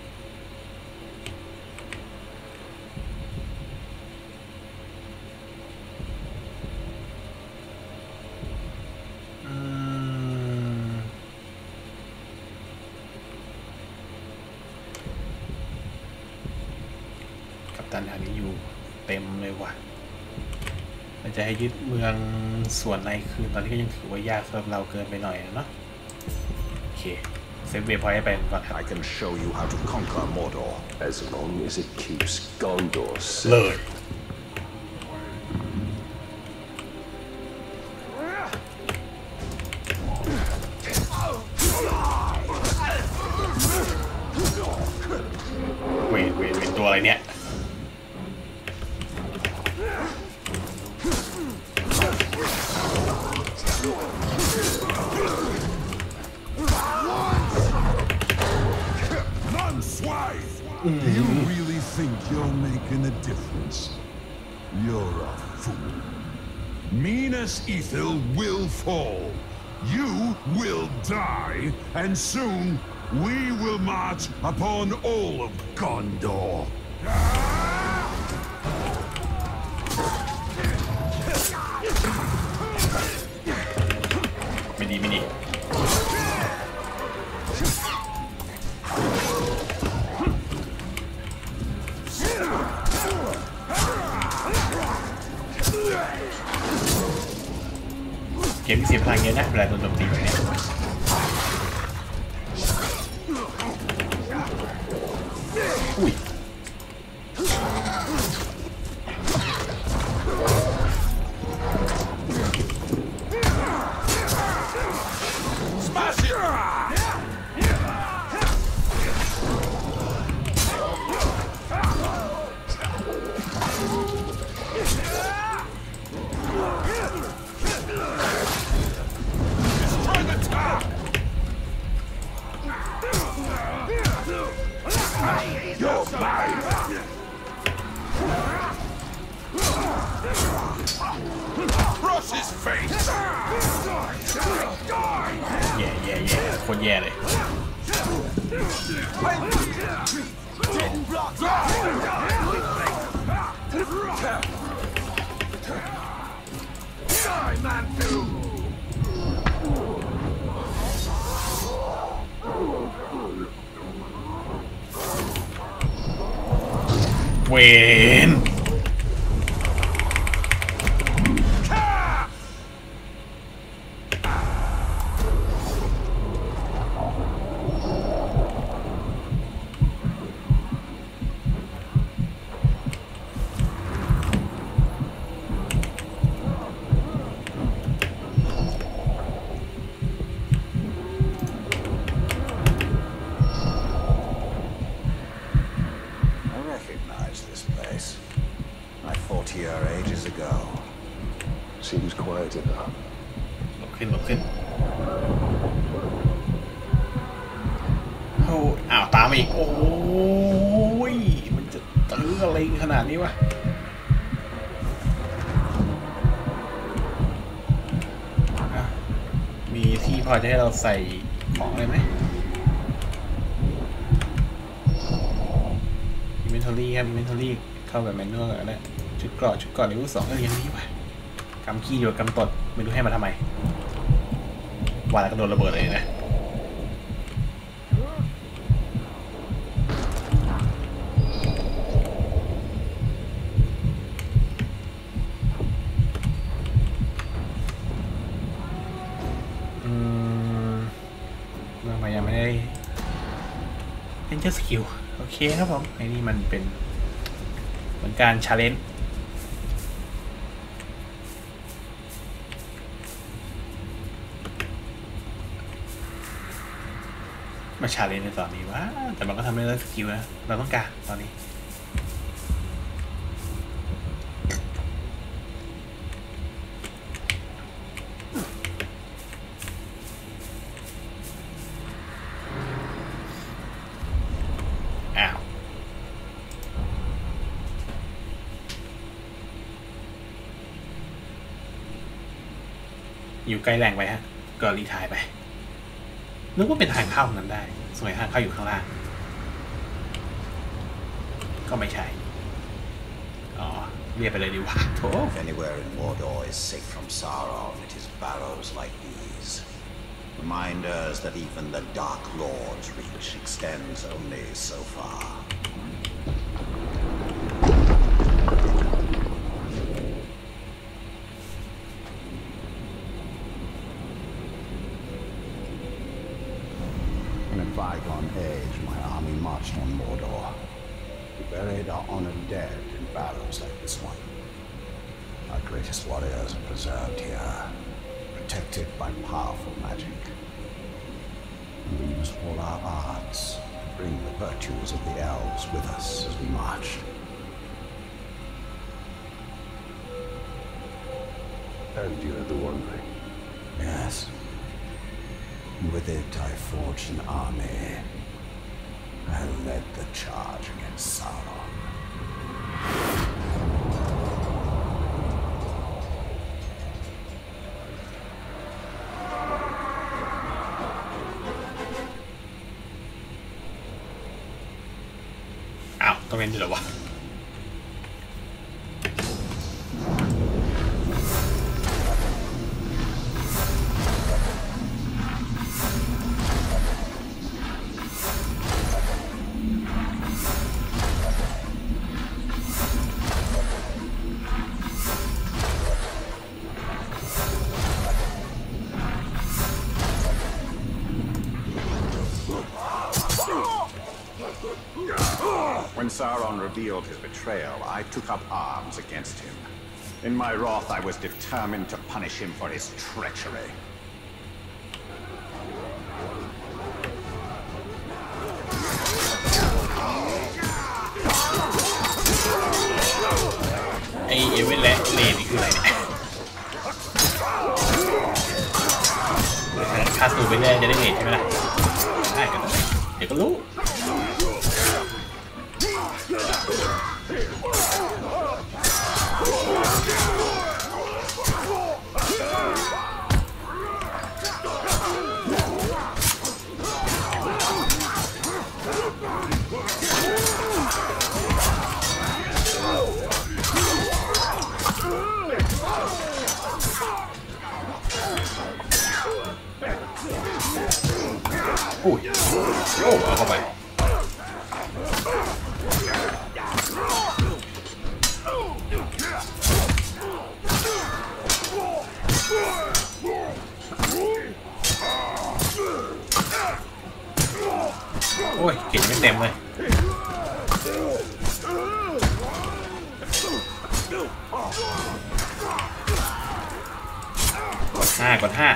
Speaker 1: กัปตันทางนี้อยู่เต็มเลยว่ะเราจะให้ยึดเมืองส่วนในคืนตอนนี้ก็ยังถือว่ายากสำหรับเราเกินไปหน่อยนะเนาะโอเคเซฟเวย์พอยต์ไปก่อนครับ
Speaker 3: I can show you how to conquer Mordor
Speaker 7: As long as it keeps Gondor
Speaker 1: เล
Speaker 7: safe.
Speaker 1: ยเวทเวทเป็นตัวอะไรเนี่ย
Speaker 4: Do you really think you're making a difference? You're a fool. Minas Ithil will fall. You will die, and soon we will march upon all of Gondor.
Speaker 1: ไม่ดีไม่ดีเกมที่เสียพลังเยอะนะเวลาโดนโจมตีแบบนี้อุ้ยแย่แย่แย่โคตรแย่เลย เวน
Speaker 3: Here ages ago.
Speaker 7: Seems quiet enough.
Speaker 1: หลบขึ้นหลบขึ้นโอ้อ้าวตามมาอีกโอ้ยมันจะตื้ออะไรขนาดนี้วะมีที่พอจะให้เราใส่ของเลยไหม inventory ครับ inventory เข้าแบบ manual แล้วชุดเกราะชุดเกราะเลเวลสองก็ยังดีว่ะกำขี้อยู่กำตดไม่รู้ให้มาทำไมว่าแล้วก็โดนระเบิดเลยนะอืมเมื่อมายังไม่ได้เล่นเจ้าสกิลโอเคครับผมไอ้นี่มันเป็นเหมือนการชาเลนจ์มาชาเลนจ์ในตอนนี้ว่าแต่มันก็ทำได้แล้วสกิลนะเราต้องการตอนนี้อ้าวอยู่ใกล้แรงไปฮะก็รีทายไปนึกว่าเป็นทางเข้านั้นได้สมัยทางเข้าอยู่ข้างล่างก็ไม่ใช่อ๋อเรียกไปเลยดีกว่าโถ
Speaker 3: If anywhere in Mordor is safe from Sauron, it is barrows like these. Reminders that even the Dark Lord's reach extends only so far. In a bygone age, my army marched on Mordor. We buried our honored dead in barrows like this one. Our greatest warriors are preserved here, protected by powerful magic. And we used all our arts to bring the virtues of the elves with us as we marched.
Speaker 7: And you had the One Ring.
Speaker 3: Yes. And with it, I forged an army. I led the charge against Sauron.
Speaker 1: Ow, ต้องเล่นด้วยเหรอวะ
Speaker 3: When Sauron revealed his betrayal, I took up arms against him. In my wrath, I was determined to punish him for his treachery.
Speaker 1: Hey, เอเวนและเลนนี่คืออะไรเนี่ยคาสูไปเรื่อยจะได้เห็นใช่ไหมล่ะได้กันเดี๋ยวก็รู้อุ้ยโอ้เอาเข้าไปโอ้ยเก่งไม่เต็มเลยกดห้ากดห้า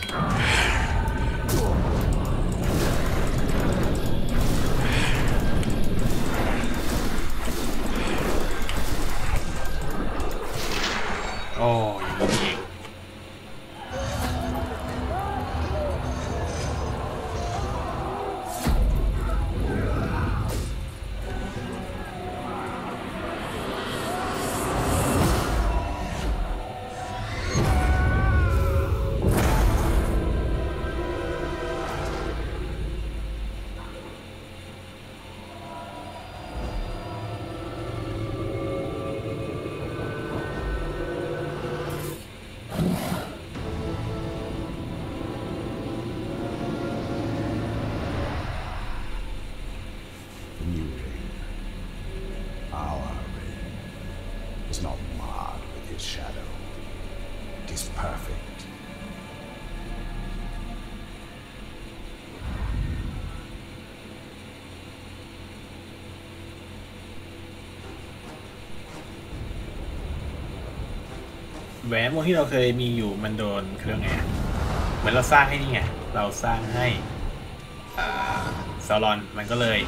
Speaker 1: โอ้ยอย่างนี้เองแหวนวงที่เราเคยมีอยู่มันโดนเครื่องไงเหมือนเราสร้างให้นี่ไงเราสร้างให้ซารอนมันก็เลย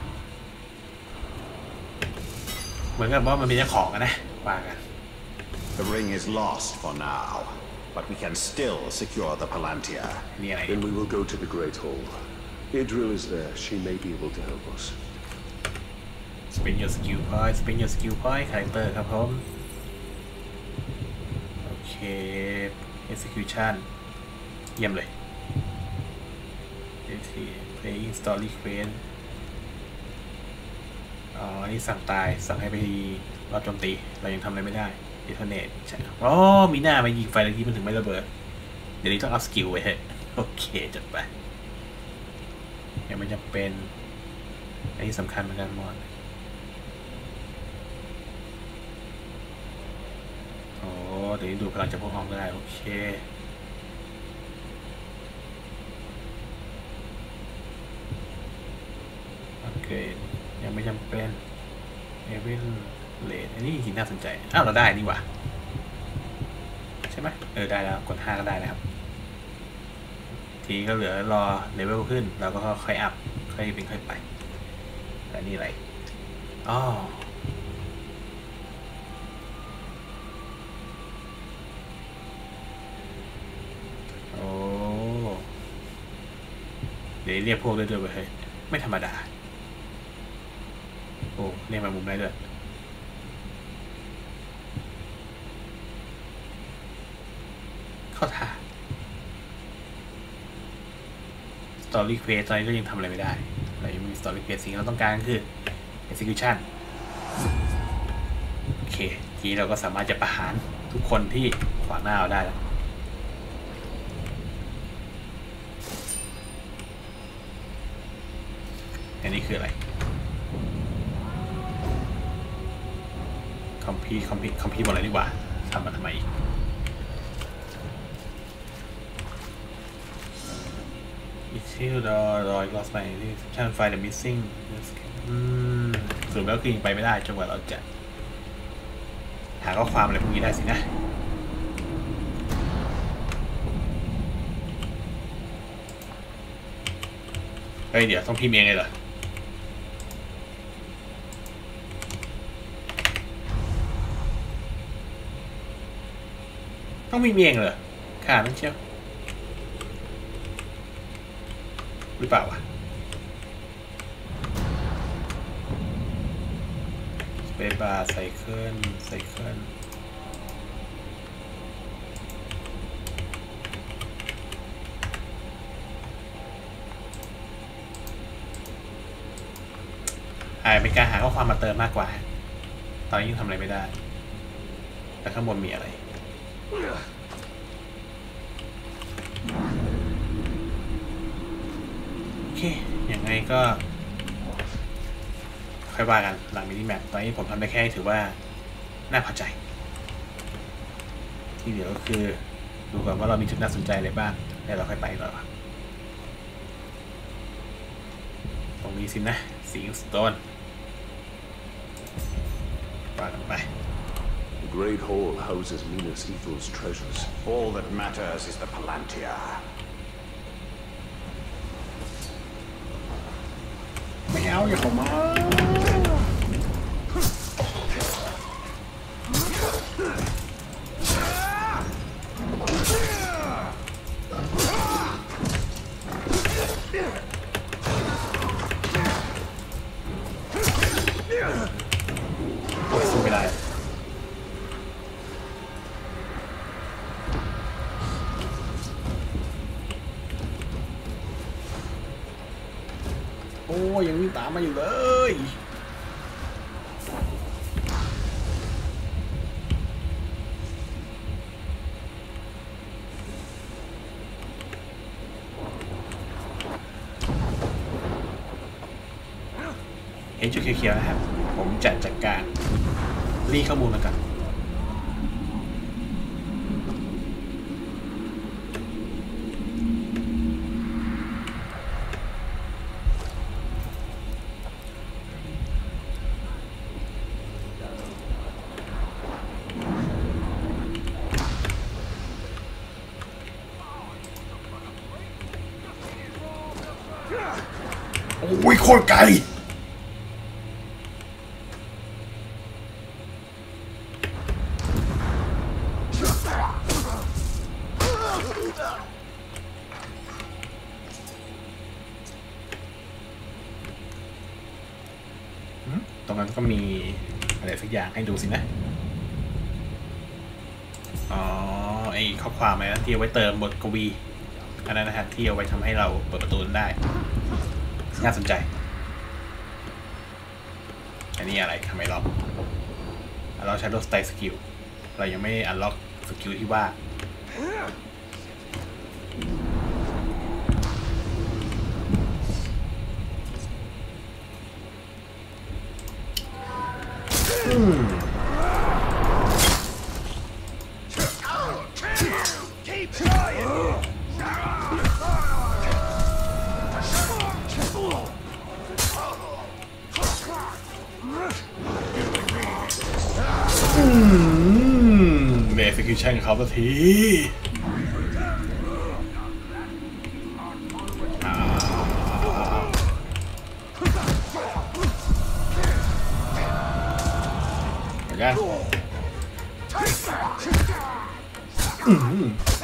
Speaker 1: เหมือนกับว่ามันมีเจ้าของกันนะว่ากัน
Speaker 3: The ring is lost for now, but we can still secure the Palantir.
Speaker 7: Then we will go to the Great Hall. Idril is there. She may be able to help us.
Speaker 1: Spin your skill point. Spin your skill point. Character ครับผมโอเค execution เยี่ยมเลย playing story quest อ๋อนี่สั่งตายสั่งให้ไปรอบโจมตีเรายังทำอะไรไม่ได้ detonate ใช่อ๋อมีหน้ามายิงไฟแล้วที่มันถึงไม่ระเบิดเดี๋ยวนี้ต้องอัพสกิลไว้ให้โอเคจัดไปยังไม่จำเป็นอันนี้สำคัญเหมือนกันมอนโอ้เดี๋ยวนี้ดูพลังจากพวกห้องได้โอเคโอเคยังไม่จำเป็นเอเวนเลดอันนี้หินน่าสนใจอ้าวเราได้นี่หว่าใช่ไหมเออได้แล้วกดห้าก็ได้นะครับทีก็เหลือรอเลเวลขึ้นเราก็ค่อยอัพค่อยเป็นค่อยไปแต่นี่อะไรอ๋อโอ้เดี๋ยวเรียกพวกได้ด้วยเฮ้ยไม่ธรรมดาโอ้เรียกมามุมได้ด้วยเข้าท่าสตอรี่เควสตอนนี้ก็ยังทำอะไรไม่ได้เรายังมีสตอรี่เควสสิ่งที่เราต้องการก็คือ execution โอเคทีนี้เราก็สามารถจะประหารทุกคนที่ขวางหน้าเราได้แล้วอันนี้คืออะไรคอมพิวคอมพิวคอมพิวหมดเลยดีกว่าทำมาทำไมอีกที่รอรอย lost by ที่ channel file the missing อืมสรุปแล้วคือยังไปไม่ได้จนกว่าเราจะหาข้อความอะไรพวกนี้ได้สินะเฮ้ยเดี๋ยวต้องพิมพ์เองเลยเหรอต้องพิมพ์เองเหรอค่ะนั่นเชียวหรือเปล่าวะสเปซบาร์ไซเคิลไซเคิลอาจเป็นการหาข้อความมาเติมมากกว่าตอนนี้ยังทำอะไรไม่ได้แต่ข้างบนมีอะไรโอเคยังไงก็ค่อยว่ากันหลังมินิแมปตอนนี้ผมทำได้แค่ถือว่าน่าพอใจที่เหลือก็คือดูก่อนว่าเรามีจุดน่าสนใจอะไรบ้างแล้วเราค่อยไปต่อตรงนี้สินะสิงสโตนว่ากันไป
Speaker 7: The Great Hall houses Minas Ithil's treasures.
Speaker 3: All that matters is the Palantir.
Speaker 1: ไม่เอาอย่าเข้ามาสู้ไม่ได้โอ้ยังวิ่งตามมาอยู่เลยเห็นจุดเขียวๆนะครับผมจะจัดการรีข้อมูลมากันโอ้ยโคตรไกลตรงนั้นก็มีอะไรสักอย่างให้ดูสินะอ๋อไอข้อความอะไรนะที่เอาไว้เติมบทกวีอันนั้นนะฮะที่เอาไว้ทำให้เราเปิดประตูได้น่าสนใจอันนี้อะไรทำไมล็อกเราใช้ Shadow Style Skill เรายังไม่อันล็อกสกิลที่ว่าเมฟิคิชั่นเขาสักทีกันอืม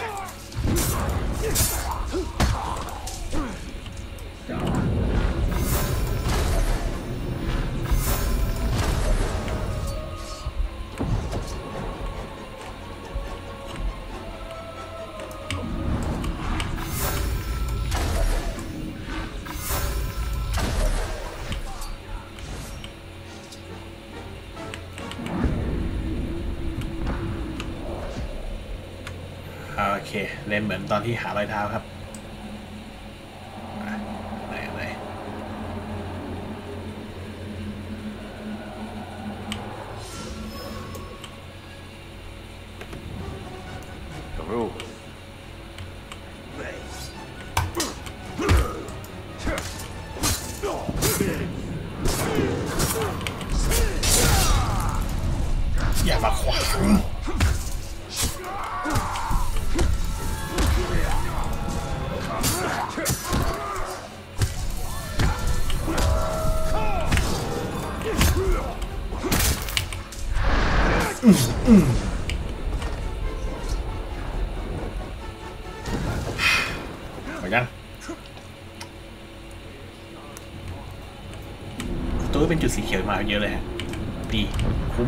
Speaker 1: โอเคเล่นเหมือนตอนที่หารอยเท้าครับไหนไหนอย่ามาขวางอืมอืมเหมือนกันตัวเป็นจุดสีเขียวมาเยอะเลยฮะดีคุ้ม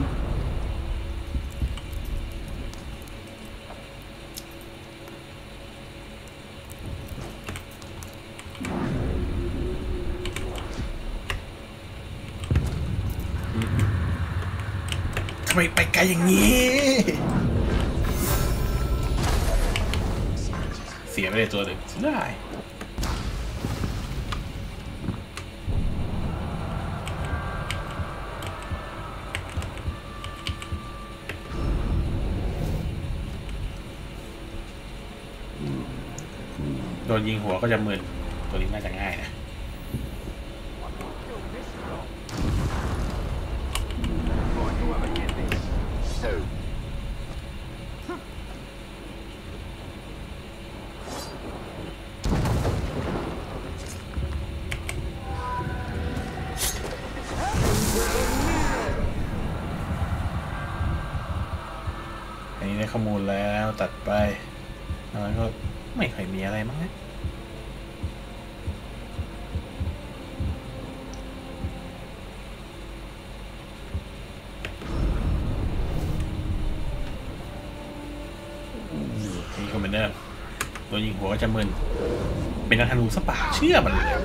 Speaker 1: ทำไมไปไกลอย่างนี้เสียไปเลยตัวหนึ่งได้โดนยิงหัวก็จะมึนตัวนี้น่าจะง่ายนะอันนี้ได้ข้อมูลแล้วตัดไปแล้วก็ไม่ค่อยมีอะไรมั้งนะนี่ก็เหมือนเดิมตัวยิงหัวก็จะมึนเป็นนักธนูสปาเชื่อมันเลย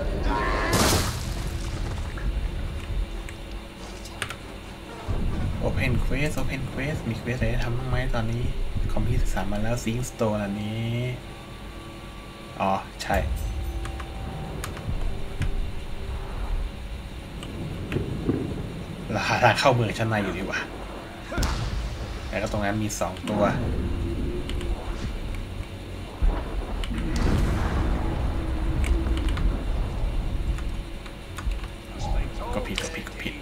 Speaker 1: Open Quest Open Quest มี Quest อะไรทำบ้างไหมตอนนี้คอมพิวเตอร์สามมาแล้ว Sing Store อันนี้อ๋อใช่ราคาทางเข้าเมืองชั้นในอยู่ดีกว่าแล้วก็ตรงนั้นมีสองตัวก็ผิดก็ผิดก็ผิด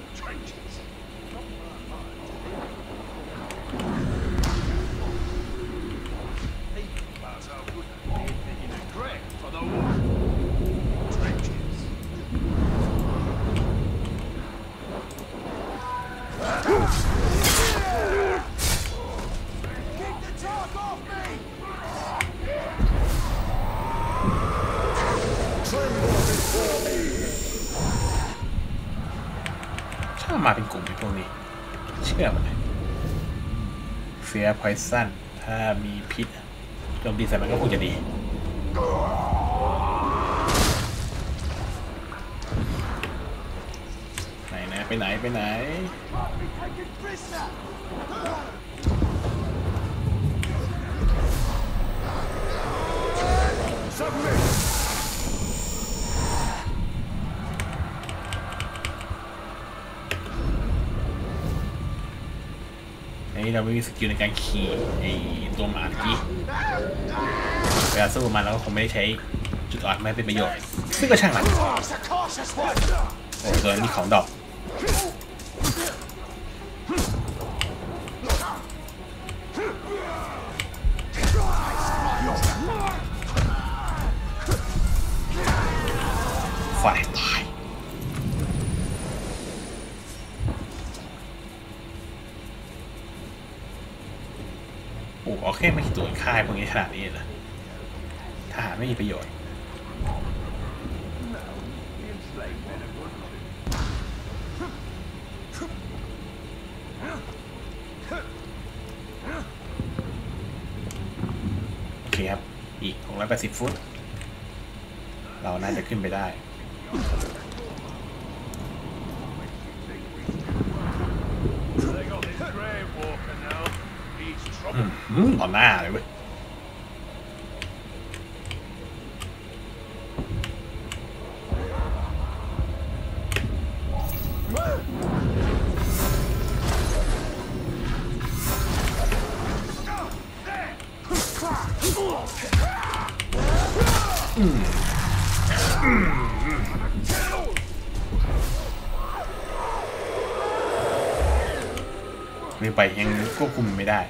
Speaker 1: ถ้ามาเป็นกลุ่มในพวกนี้เชื่อมันเลยเฟียร์พอยซันถ้ามีพิษโจมตีใส่มันก็คงจะดีไหนนะไปไหนไปไหนนี่เราไม่มีสกิลในการขี่ไอ้ตัวหมาเมื่อกี้เวลาสู้มันเราก็คงไม่ได้ใช้จุดอ่อนไม่เป็นประโยชน์ซึ่งก็ช่างมันโอ้ตัวนี้ของดอกฝ่ายตายโอ้โอเคไม่กี่ตัวค่ายพวกนี้ขนาดนี้เลยทหารไม่มีประโยชน์โอเคครับอีกหกร้อยแปดสิบฟุตเราน่าจะขึ้นไปได้อืมต่อหน้าเลยเว้ยอืมไม่ไปยังควบคุมไม่ได้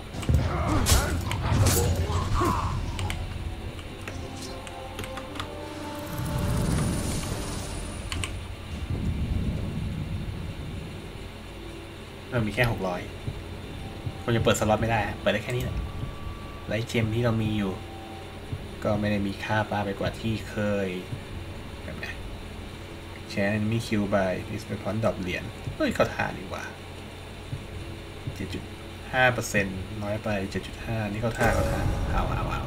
Speaker 1: เรามีแค่หกร้อยคนจะเปิดสล็อตไม่ได้เปิดได้แค่นี้แหละไลท์เจมที่เรามีอยู่ก็ไม่ได้มีค่าปลาไปกว่าที่เคยแบบนี้แชร์มีคิวบายดิสเพย์พอนต์ดอกเหรียญเฮ้ยเขาทานดีกว่า เจ็ดจุดห้าเปอร์เซ็นต์ น้อยไป เจ็ดจุดห้า นี่เขาท่าเขาท่าเอาเอาเอา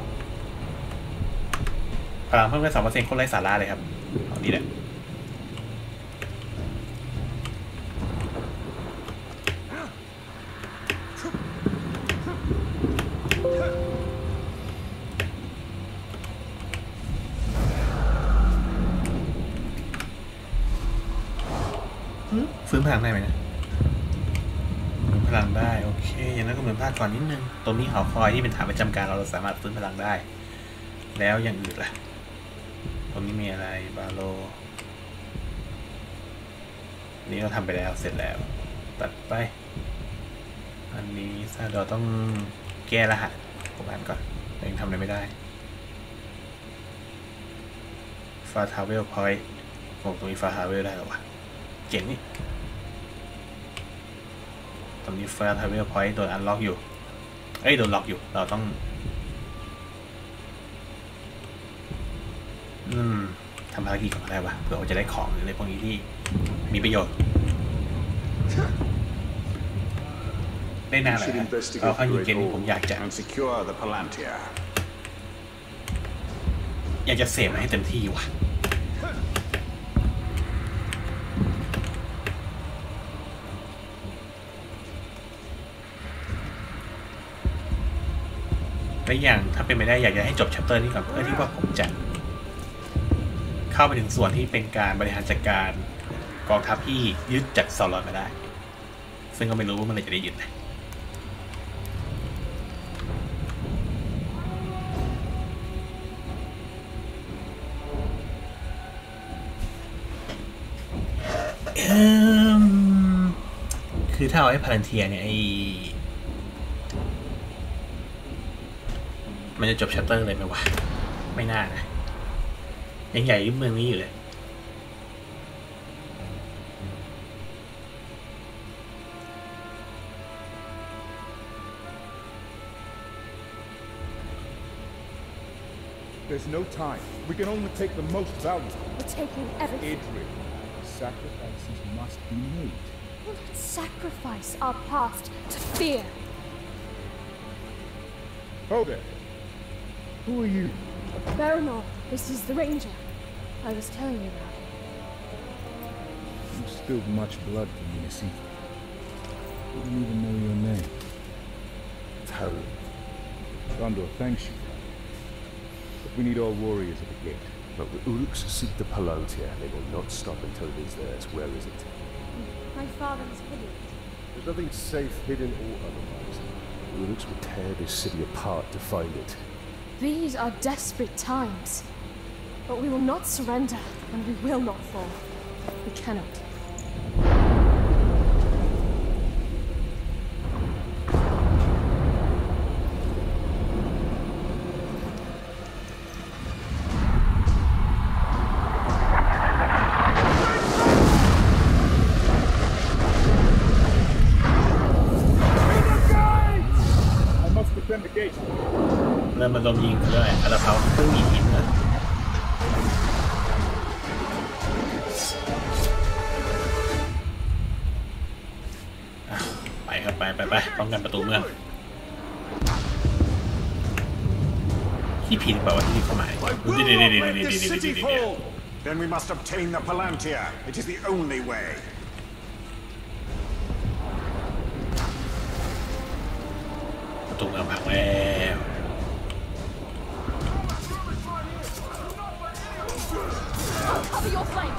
Speaker 1: พลังเพิ่มไป สองเปอร์เซ็นต์ คนไร้สาระเลยครับเอานี่แหละฟื้นพลังได้ไหมนะฟื้นพลังได้โอเคอย่างนั้นก็เหมือนภาคก่อนนิดนึงตรงนี้หอคอยที่เป็นฐานประจำการเราเราสามารถฟื้นพลังได้แล้วอย่างอื่นล่ะตรงนี้มีอะไรบาโลนี่เราทำไปแล้วเสร็จแล้วตัดไปอันนี้ซาดอต้องแก้รหัสผมอ่านก่อนยังทำอะไรไม่ได้ฟาทาวเวลพอยต์ผมตรงนี้ฟาทาวเวลได้หรอวะเจ๋งนี่ตรงนี้ฟาทาวเวลพอยต์โดนอันล็อกอยู่เอ้ยโดนล็อกอยู่เราต้องอืมทำภารกิจก่อนได้ปะเผื่อว่าจะได้ของหรืออะไรพวกนี้ที่มีประโยชน์ได้นานเลยเอาข้างยิงเกมนี้ผมอยากจะอยากจะเสพให้เต็มที่ว่ะและอย่างถ้าเป็นไม่ได้อยากจะให้จบแชปเตอร์นี้ก่อนเพื่อที่ว่าผมจะเข้าไปถึงส่วนที่เป็นการบริหารจัดการกองทัพที่ยึดจากซาลอนมาได้ซึ่งก็ไม่รู้ว่ามันจะได้ยึดไหมคือถ้าเอาไอ้พารันเทียเนี่ยไอ้มันจะจบแชปเตอร์เลยไหมวะไม่น่านะยังใหญ่ยิ่งเมืองนี้อยู่เลย
Speaker 8: There's no time. We can only take the most valuable.
Speaker 2: We're taking everything.
Speaker 8: Adrian, sacrifices must be made.
Speaker 2: will not sacrifice our past to fear.
Speaker 8: Oh there. Who are you?
Speaker 2: Baranor, this is the Ranger I was telling you about.
Speaker 8: You spilled much blood for Minas Ithil. Didn't even know your name. Talon. Gondor thanks you. But we need all warriors at the gate.
Speaker 7: But the Uruks seek the Palantir. They will not stop until it is theirs. Where is it?
Speaker 2: My father has hidden it.
Speaker 7: There's nothing safe, hidden or otherwise. The Uruks will tear this city apart to find it.
Speaker 2: These are desperate times. But we will not surrender, and we will not fall. We cannot.
Speaker 8: I must defend the gate.
Speaker 1: เริ่มมันลมยิงเลยคาราเพาเครื่องยิงหินนะไปครับไปไปไปป้องกันประตูเมืองที่ผิดเปล่าวะที่นี่เข้ามา
Speaker 3: Then we must obtain the Palantir. It is the only way.
Speaker 1: ประตูเมืองพังแล้ว
Speaker 2: Cover your flank!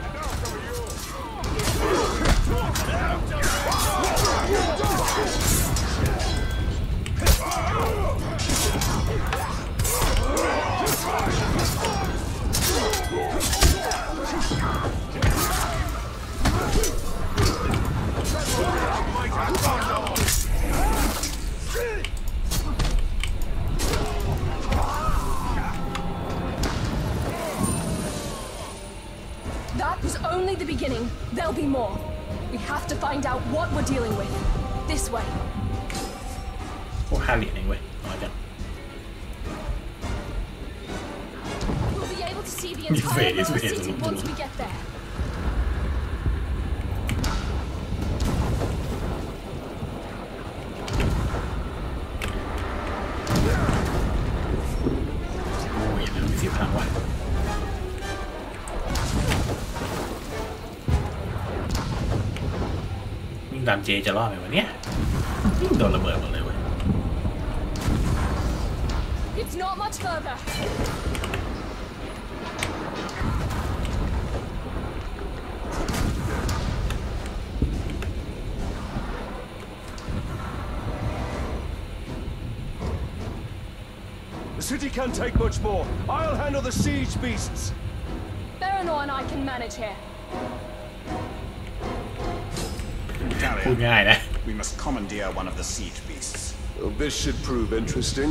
Speaker 2: That was only the beginning. There'll be more. We have to find out what we're dealing with. This way.
Speaker 1: โอ้ห้าเหรียญเองเว้ยน้อยจัง
Speaker 2: We'll be able to see the entire Middle City once we get there.
Speaker 1: Oh, yeah, let me see if I can. วิ่งตามเจจะรอดไหมวะเนี่ยโดนระเบิดหมดเลยเว้ย
Speaker 2: It's not much further.
Speaker 7: The city can't take much more. I'll handle the siege beasts.
Speaker 2: Baranor and I can manage here.
Speaker 1: พูดง่ายนะ
Speaker 3: We must commandeer one of the siege beasts.
Speaker 7: Well, this should prove interesting.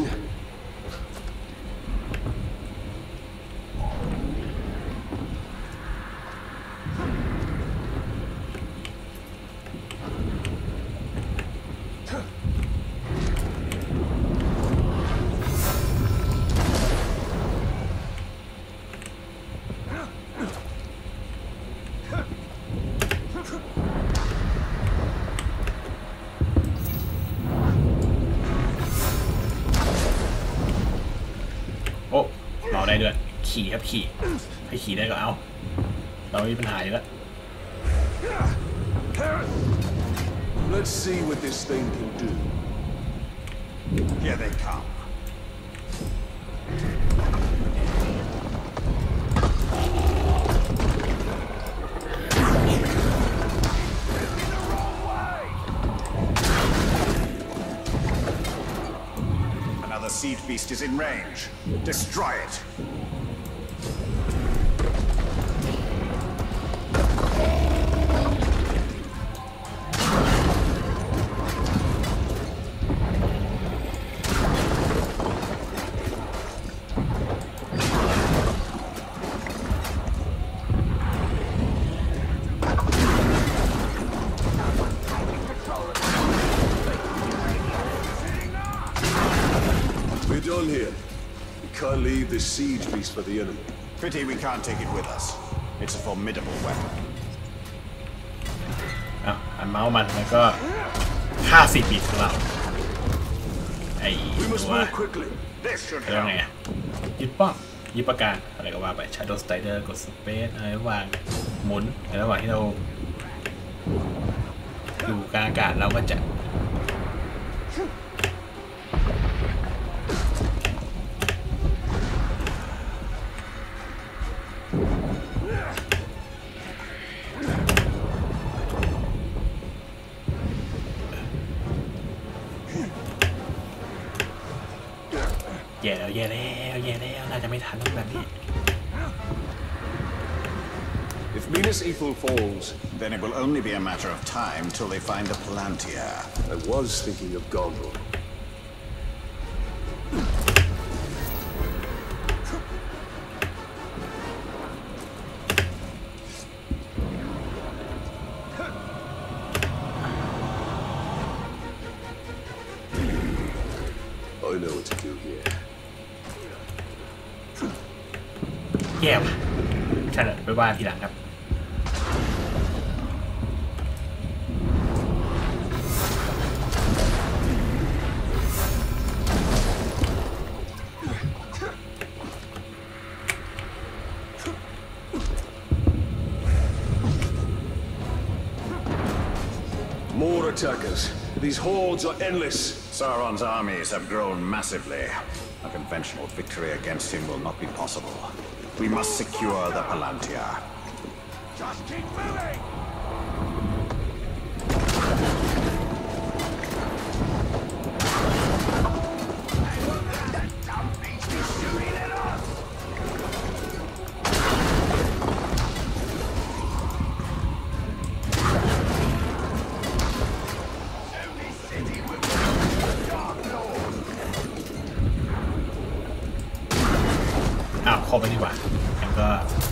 Speaker 1: โอ้เมาได้ด้วยขี่ครับขี่ให้ขี่ได้ก็เอาเราไม่มีปัญหาอยู่แล้ว
Speaker 7: Let's see what this thing can do.
Speaker 3: Here they come. Another siege beast is in range. Destroy it.
Speaker 7: We're done here. We can't leave this siege beast for the enemy.
Speaker 3: Pity we can't take it with us. It's a formidable weapon.
Speaker 1: อ้าวหันเมาส์มันแล้วก็ค่าสี่บิตของเราไอ้ตัวแล้วไงยึดป้อมยึดประการอะไรก็ว่าไป Shadow Strider กด Space อะไรวางหมุนในระหว่างที่เราอยู่กลางอากาศเราก็จะแย่แล้วแย่แล้วแย่แล้วน่าจะไม่ทันแบบนี้
Speaker 3: If Minas Ithil falls, then it will only be a matter of time till they find the Palantir.
Speaker 7: I was thinking of Gondor. I know what to do here.
Speaker 1: แย่ว่ะใช่เลยไปว่าทีหลังครับ
Speaker 7: More attackers. These hordes are endless.
Speaker 3: Sauron's armies have grown massively. A conventional victory against him will not be possible. We must secure the Palantir.
Speaker 4: Just keep moving!
Speaker 1: อ้าวเข้าไปดีกว่าแล้วก็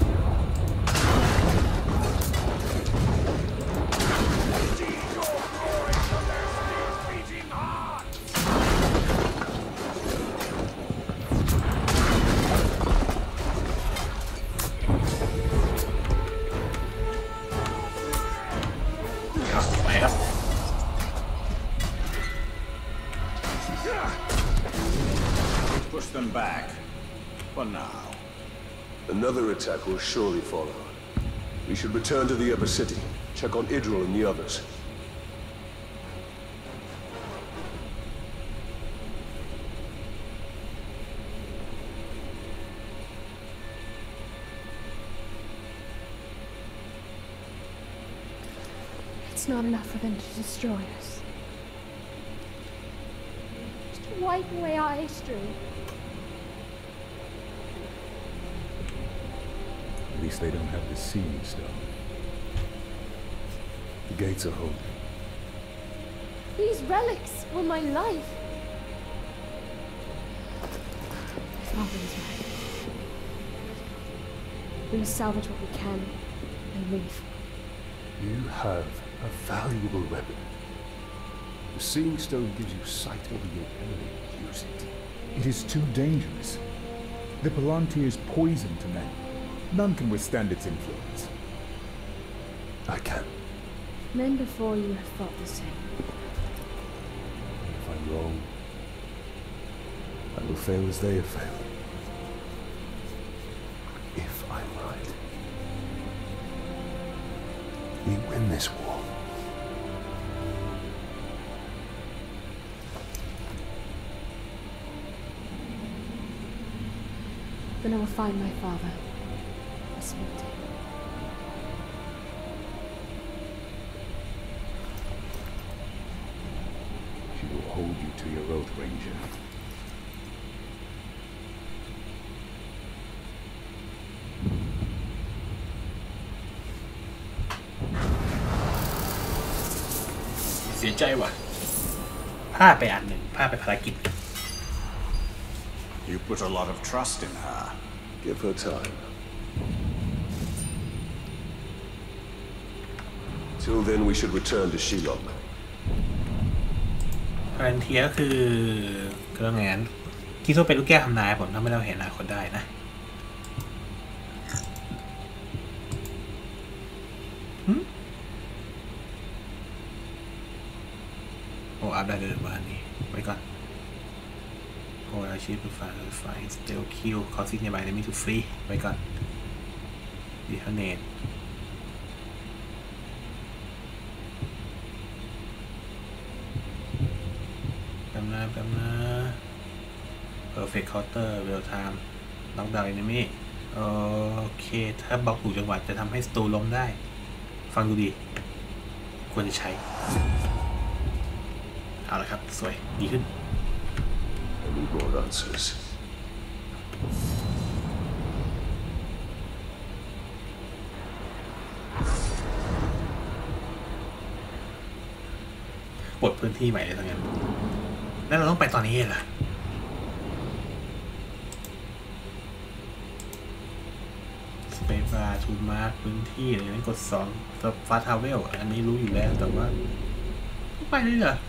Speaker 1: ไปครับ
Speaker 3: Push them back. For now.
Speaker 7: Another attack will surely follow. We should return to the Upper City. Check on Idril and the others.
Speaker 2: It's not enough for them to destroy us. Just wipe away our history.
Speaker 8: At least they don't have the Seeing Stone. The gates are holding.
Speaker 2: These relics were my life. Father is right. We must salvage what we can and leave.
Speaker 7: You have a valuable weapon. The Seeing Stone gives you sight over your enemy. Use it.
Speaker 8: It is too dangerous. The Palantir is poison to men. None can withstand its influence.
Speaker 7: I can.
Speaker 2: Men before you have thought the same.
Speaker 7: If I'm wrong, I will fail as they have failed. If I'm right, we win this war.
Speaker 2: Then I will find my father. Speak to him.
Speaker 8: She will hold you to your oath, Ranger.
Speaker 1: เสียใจว่ะพลาดไปอันหนึ่งพลาดไปภารกิจ
Speaker 3: You put a lot of trust in her.
Speaker 7: Give her time. Till then, we should return to Shilong.
Speaker 1: พารันเทียก็คือเครื่องงานคิดว่าเป็นลูกแก้วทำนายผมทำให้เราเห็นอนาคตได้นะรับได้เลยว่านี้ไว้ก่อนโอ้อาชีพไฟไฟสเตลคิวคอซิกในใบในมิทูฟรีไว้ก่อนดีเทเนตแป๊บนะแป๊บนะ perfect counter real time ล็อกดาวน์ enemy โอเคถ้าบล็อกถูกจังหวะจะทำให้สตูล้มได้ฟังดูดีควรจะใช้เอาละครับสวยดีขึ้น
Speaker 7: I need more answers.
Speaker 1: ปลดพื้นที่ใหม่เลยทั้งนั้นแล้วเราต้องไปตอนนี้เหรอสเปซบาร์ทูมาร์คพื้นที่อะไรนั้นกดสองฟาทาวเวลอันนี้รู้อยู่แล้วแต่ว่าต้องไปเลยเหรอ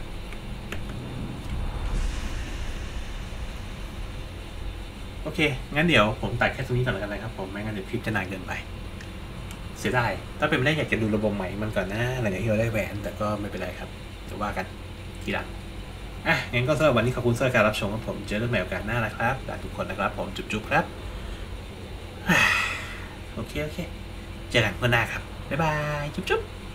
Speaker 1: โอเคงั้นเดี๋ยวผมตัดแค่ตรงนี้ก่อนแล้วกันนะครับผมไม่งั้นเดี๋ยวคลิปจะนานเกินไปเสียดายถ้าเป็นไม่ได้อยากจะดูระบบใหม่มันก่อนนะหลังจากที่เราได้แหวนแต่ก็ไม่เป็นไรครับเดี๋ยวว่ากันทีหลังอ่ะงั้นก็สำหรับวันนี้ขอบคุณสำหรับการรับชมครับผมเจอกันใหม่โอกาสหน้านะครับลาทุกคนนะครับผมจุ๊บๆครับโอเคโอเคเจอกันวันหน้าครับบ๊ายบายจุ๊บๆ